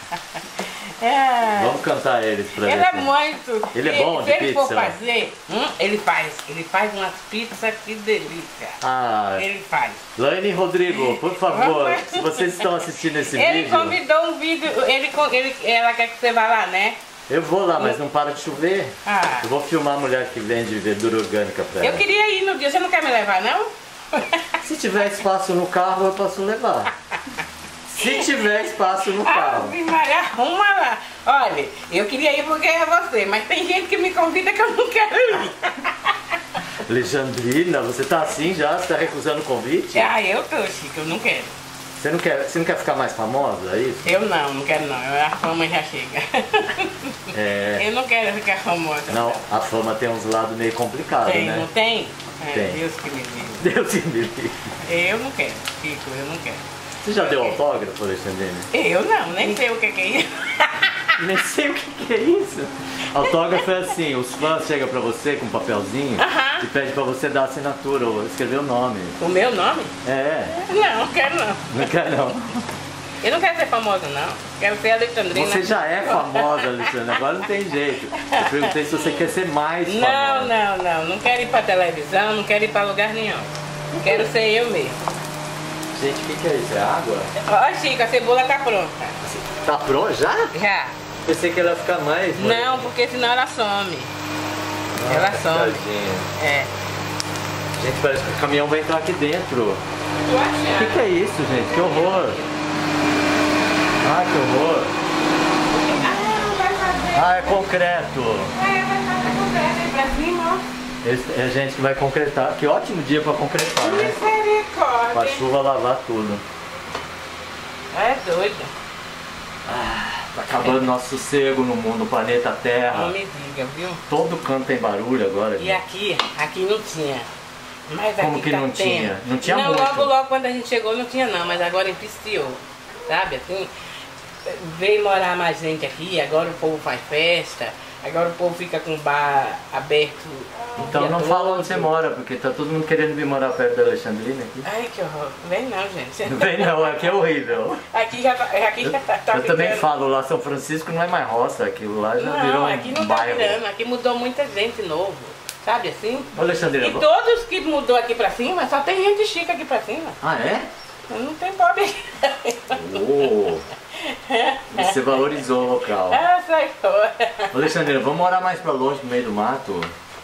C: É.
A: Vamos cantar eles pra
C: Ele
A: ver.
C: é muito.
A: Ele é bom
C: se
A: de
C: ele
A: pizza?
C: for fazer, hum, ele faz. Ele faz umas pizzas que delícia.
A: Ah,
C: Ele faz.
A: Laine e Rodrigo, por favor, se vocês estão assistindo esse
C: Ele
A: vídeo,
C: convidou um vídeo, ele, ele, ela quer que você vá lá, né?
A: eu vou lá, mas não para de chover.
C: Ah.
A: Eu vou filmar a mulher que vende verdura orgânica pra
C: Eu
A: ela.
C: queria ir no dia, você não quer me levar, não?
A: Se tiver espaço no carro, eu posso levar. Se tiver espaço no carro.
C: Ah, Maria, arruma lá. Olha, eu queria ir porque é você, mas tem gente que me convida que eu não quero ir.
A: Alexandrina, você tá assim já? Você tá recusando o convite?
C: Ah, eu tô, Chico, eu não quero.
A: Você não quer, você não quer ficar mais famosa, é isso?
C: Eu não, não quero não, a fama já chega.
A: É.
C: Eu não quero ficar famosa.
A: Não, a fama tem uns lados meio complicados,
C: Tem,
A: né?
C: não tem? É,
A: Tem.
C: Deus que me livre.
A: Deus que me livre.
C: Eu não quero, Chico, eu não quero.
A: Você já deu autógrafo, Alexandrina?
C: Eu não, nem sei o que que é isso.
A: Nem sei o que, que é isso. Autógrafo é assim, os fãs chegam pra você com um papelzinho
C: Aham.
A: e pedem pra você dar assinatura ou escrever o nome.
C: O meu nome?
A: É,
C: Não, não quero não.
A: não quer não.
C: Eu não quero ser famosa não. Quero ser Alexandrina.
A: Você já é famosa, Alexandrina, agora não tem jeito. Eu perguntei se você quer ser mais famosa.
C: Não, não, não. Não quero ir pra televisão, não quero ir pra lugar nenhum. Quero ser eu mesmo.
A: Gente, o que, que é isso? É água?
C: Ó, Chico, a cebola tá pronta.
A: Tá pronto já?
C: Já.
A: Pensei que ela ia ficar mais. mas-
C: Não, porque senão ela some.
A: Ah,
C: ela some.
A: tadinha.
C: É.
A: Gente, parece que o caminhão vai entrar aqui dentro.
C: Tô
A: O que,
C: achando.
A: que é isso, gente? Que horror! Ah, que horror!
C: Ah, vai fazer.
A: Ah, é concreto!
C: É, vai fazer concreto aí pra cima, ó.
A: Esse é gente que vai concretar. Que ótimo dia pra concretar, né? Pra
C: Misericórdia.
A: chuva lavar tudo.
C: É doido.
A: Tá acabando nosso sossego no mundo, no planeta
C: Não
A: Terra.
C: me diga, viu?
A: Todo canto tem barulho agora.
C: E
A: gente.
C: aqui, aqui não tinha. Mas
A: Como
C: aqui
A: que
C: tá
A: não
C: tendo.
A: tinha? Não tinha
C: Não,
A: muito.
C: logo, logo quando a gente chegou não tinha não, mas agora empesteou. Sabe assim? Veio morar mais gente aqui, agora o povo faz festa, agora o povo fica com o bar aberto. o
A: Então
C: dia
A: não
C: todo.
A: fala onde você mora, porque tá todo mundo querendo vir morar perto da Alexandrina aqui.
C: Ai, que horror. Vem não, gente.
A: Não vem não, aqui é horrível.
C: Aqui já tá, aqui já tá, tá
A: Eu também
C: ficando-
A: falo, lá São Francisco não é mais roça, aquilo lá já virou
C: Não,
A: um
C: aqui não tá
A: bairro.
C: virando, aqui mudou muita gente novo. Sabe assim?
A: Ô, Alexandrina,
C: E
A: vamos-
C: todos que mudou aqui pra cima, só tem gente chique aqui pra cima.
A: Ah, é?
C: Não tem pobre aqui.
A: Oh, você valorizou o local.
C: Ah, sai fora.
A: Ô, Alexandrina, vamos morar mais pra longe, no meio do mato?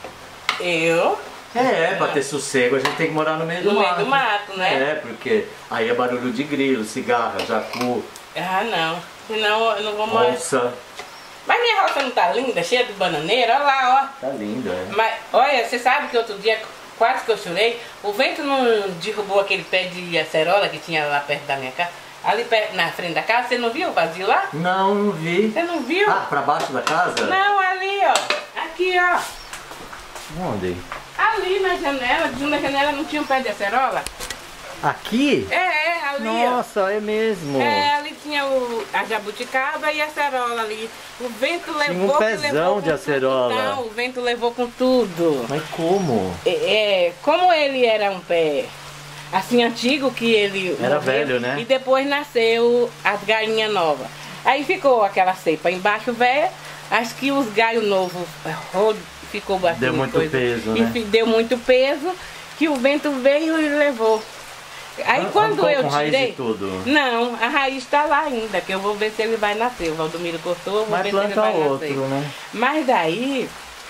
C: Eu?
A: É, pra ter sossego a gente tem que morar no meio do
C: No
A: mato.
C: meio do mato, né?
A: É, porque aí é barulho de grilo, cigarra, jacu,
C: Ah, não. Senão eu não vou morar.
A: onça.
C: Mas minha roça não tá linda, cheia de bananeira? Olha lá,
A: Tá linda, é.
C: ó. Mas, olha, você sabe que outro dia quase que eu chorei. O vento não derrubou aquele pé de acerola que tinha lá perto da minha casa. Ali perto, na frente da casa, você não viu o vazio lá?
A: Não, não vi.
C: Você não viu?
A: Ah, pra baixo da casa?
C: Não, ali, ó. Aqui, ó.
A: Onde?
C: Ali na janela, de uma janela não tinha um pé de acerola?
A: Aqui?
C: É, é, ali, ó.
A: Nossa, é mesmo.
C: É, ali tinha o, a jabuticaba e a acerola ali. O vento levou
A: um
C: que
A: pezão
C: levou com
A: de acerola.
C: tudo. Não, o vento levou com tudo.
A: Mas como?
C: É, é, como ele era um pé assim antigo que ele
A: Era
C: morreu,
A: velho, né?
C: E depois nasceu as galinhas novas. Aí ficou aquela cepa embaixo velha. Acho que os galhos novos ro- ficou batendo.
A: Deu muito peso,
C: e
A: né?
C: fi- Deu muito peso que o vento veio e levou. Aí
A: Arran-
C: quando
A: arrancou
C: eu
A: com raiz
C: tirei.
A: e tudo?
C: Não, a raiz está lá ainda, que eu vou ver se ele vai nascer. O Valdomiro cortou, eu vou
A: Mas
C: ver se ele
A: planta
C: vai
A: outro,
C: nascer.
A: né?
C: Mas daí,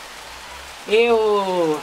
C: eu...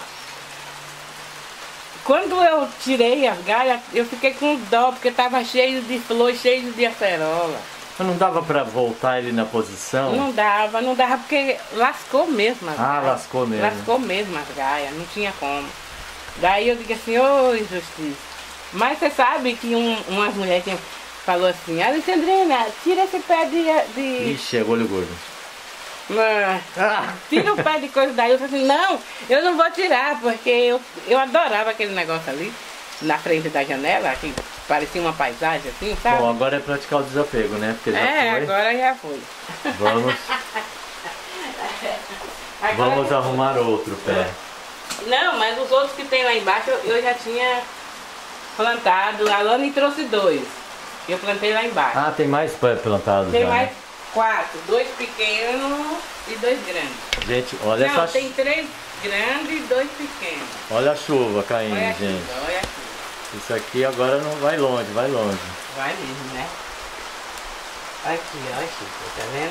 C: Quando eu tirei as galhas, eu fiquei com dó, porque estava cheio de flor, cheio de acerola.
A: Mas não dava pra voltar ele na posição?
C: Não dava, não dava, porque lascou mesmo as
A: Ah,
C: galhas.
A: lascou mesmo.
C: Lascou mesmo as galhas, não tinha como. Daí eu digo assim, ô injustiça. Mas você sabe que um, umas mulheres tinham- falou assim, Alexandrina, tira esse pé de... de...
A: Ixi, é olho gordo.
C: Ah,
A: Ah.
C: tira o pé de coisa daí. Eu falei assim, não, eu não vou tirar, porque eu, eu adorava aquele negócio ali, na frente da janela, que parecia uma paisagem assim, sabe?
A: Bom, agora é praticar o desapego, né? Porque já
C: é,
A: foi.
C: agora já foi.
A: Vamos,
C: Agora-
A: vamos arrumar outro pé.
C: Não, mas os outros que tem lá embaixo, eu, eu já tinha plantado. A Lani trouxe dois. Eu plantei lá embaixo.
A: Ah, tem mais plantados
C: Tem
A: já,
C: mais
A: né?
C: quatro. Dois pequenos e dois grandes.
A: Gente, olha
C: Não,
A: essa...
C: tem três grandes e dois pequenos.
A: Olha a chuva caindo,
C: Olha a
A: gente.
C: chuva, olha a chuva.
A: Isso aqui agora não vai longe, vai longe.
C: Vai mesmo, né? Aqui, olha, Chico, tá vendo?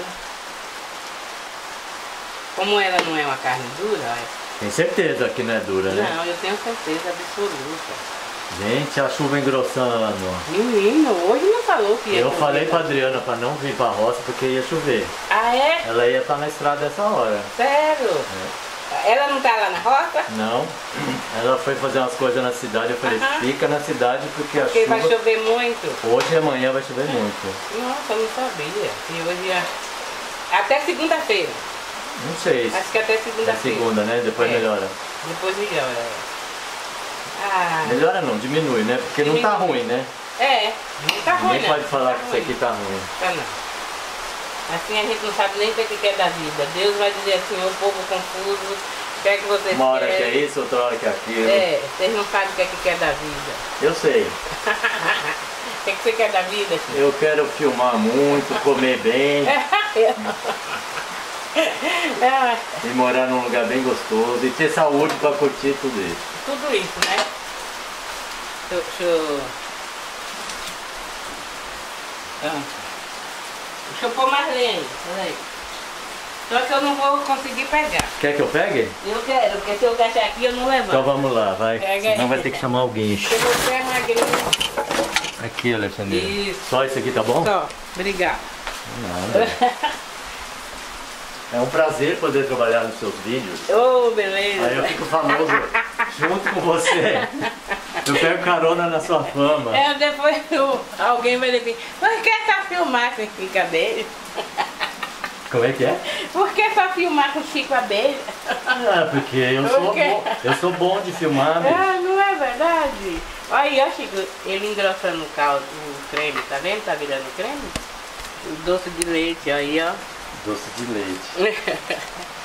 C: Como ela não é uma carne dura, olha.
A: Tem certeza que não é dura, né?
C: Não, eu tenho certeza absoluta.
A: Gente, a chuva engrossando.
C: Menino, hoje não falou que ia
A: Eu
C: chover.
A: falei pra Adriana pra não vir pra roça porque ia chover.
C: Ah, é?
A: Ela ia estar na estrada essa hora.
C: Sério?
A: É.
C: Ela não tá lá na roça?
A: Não. Ela foi fazer umas coisas na cidade. Eu falei,
C: Aham.
A: fica na cidade porque,
C: Porque
A: a chuva...
C: vai chover muito.
A: Hoje e amanhã vai chover muito.
C: Nossa, eu não sabia. E hoje ia... Até segunda-feira.
A: Não sei.
C: Acho que até
A: É
C: segunda-feira.
A: segunda, né? Depois
C: É.
A: melhora.
C: Depois melhora. Ah,
A: Melhora não, diminui, né? Porque não tá ruim, né?
C: é, não tá ruim.
A: Ninguém
C: não.
A: pode falar
C: Tá
A: que isso
C: ruim.
A: aqui tá ruim.
C: Tá não. Assim a gente não sabe nem o que que é da vida. Deus vai dizer assim, o povo confuso, o que é que vocês
A: Uma hora que é
C: querem?
A: isso, outra hora que é aquilo.
C: É, vocês não sabem o que é que quer da vida.
A: Eu sei.
C: O que é que você quer da vida, filho?
A: Eu quero filmar muito, comer bem
C: É,
A: e morar num lugar bem gostoso e ter saúde pra curtir tudo isso.
C: tudo isso, né? Deixa, eu- deixa, eu- ah. Deixa eu pôr mais lenha, peraí. Só que eu não vou conseguir pegar.
A: Quer que eu pegue?
C: Eu quero, porque se eu deixar aqui eu não levanto.
A: Então vamos lá, vai.
C: Pega aí.
A: Senão vai ter que chamar alguém.
C: Porque você é magrinho.
A: Aqui, Alexandre.
C: Isso.
A: Só isso aqui tá bom?
C: Só, obrigado.
A: Nada. É um prazer poder trabalhar nos seus vídeos.
C: Ô, beleza.
A: Aí eu fico famoso junto com você. Eu pego carona na sua fama.
C: É, depois eu- alguém vai dizer, por que só filmar com Chico Abelha?
A: Como é que é?
C: Por que só filmar com Chico Abelha?
A: Ah, porque eu sou
C: Por quê?
A: bom. Eu sou bom de filmar, bicho.
C: Ah, não é verdade? Olha aí, ó, Chico, ele engrossando o caldo, o creme, tá vendo? Tá virando creme? O doce de leite, aí, ó.
A: Doce de leite.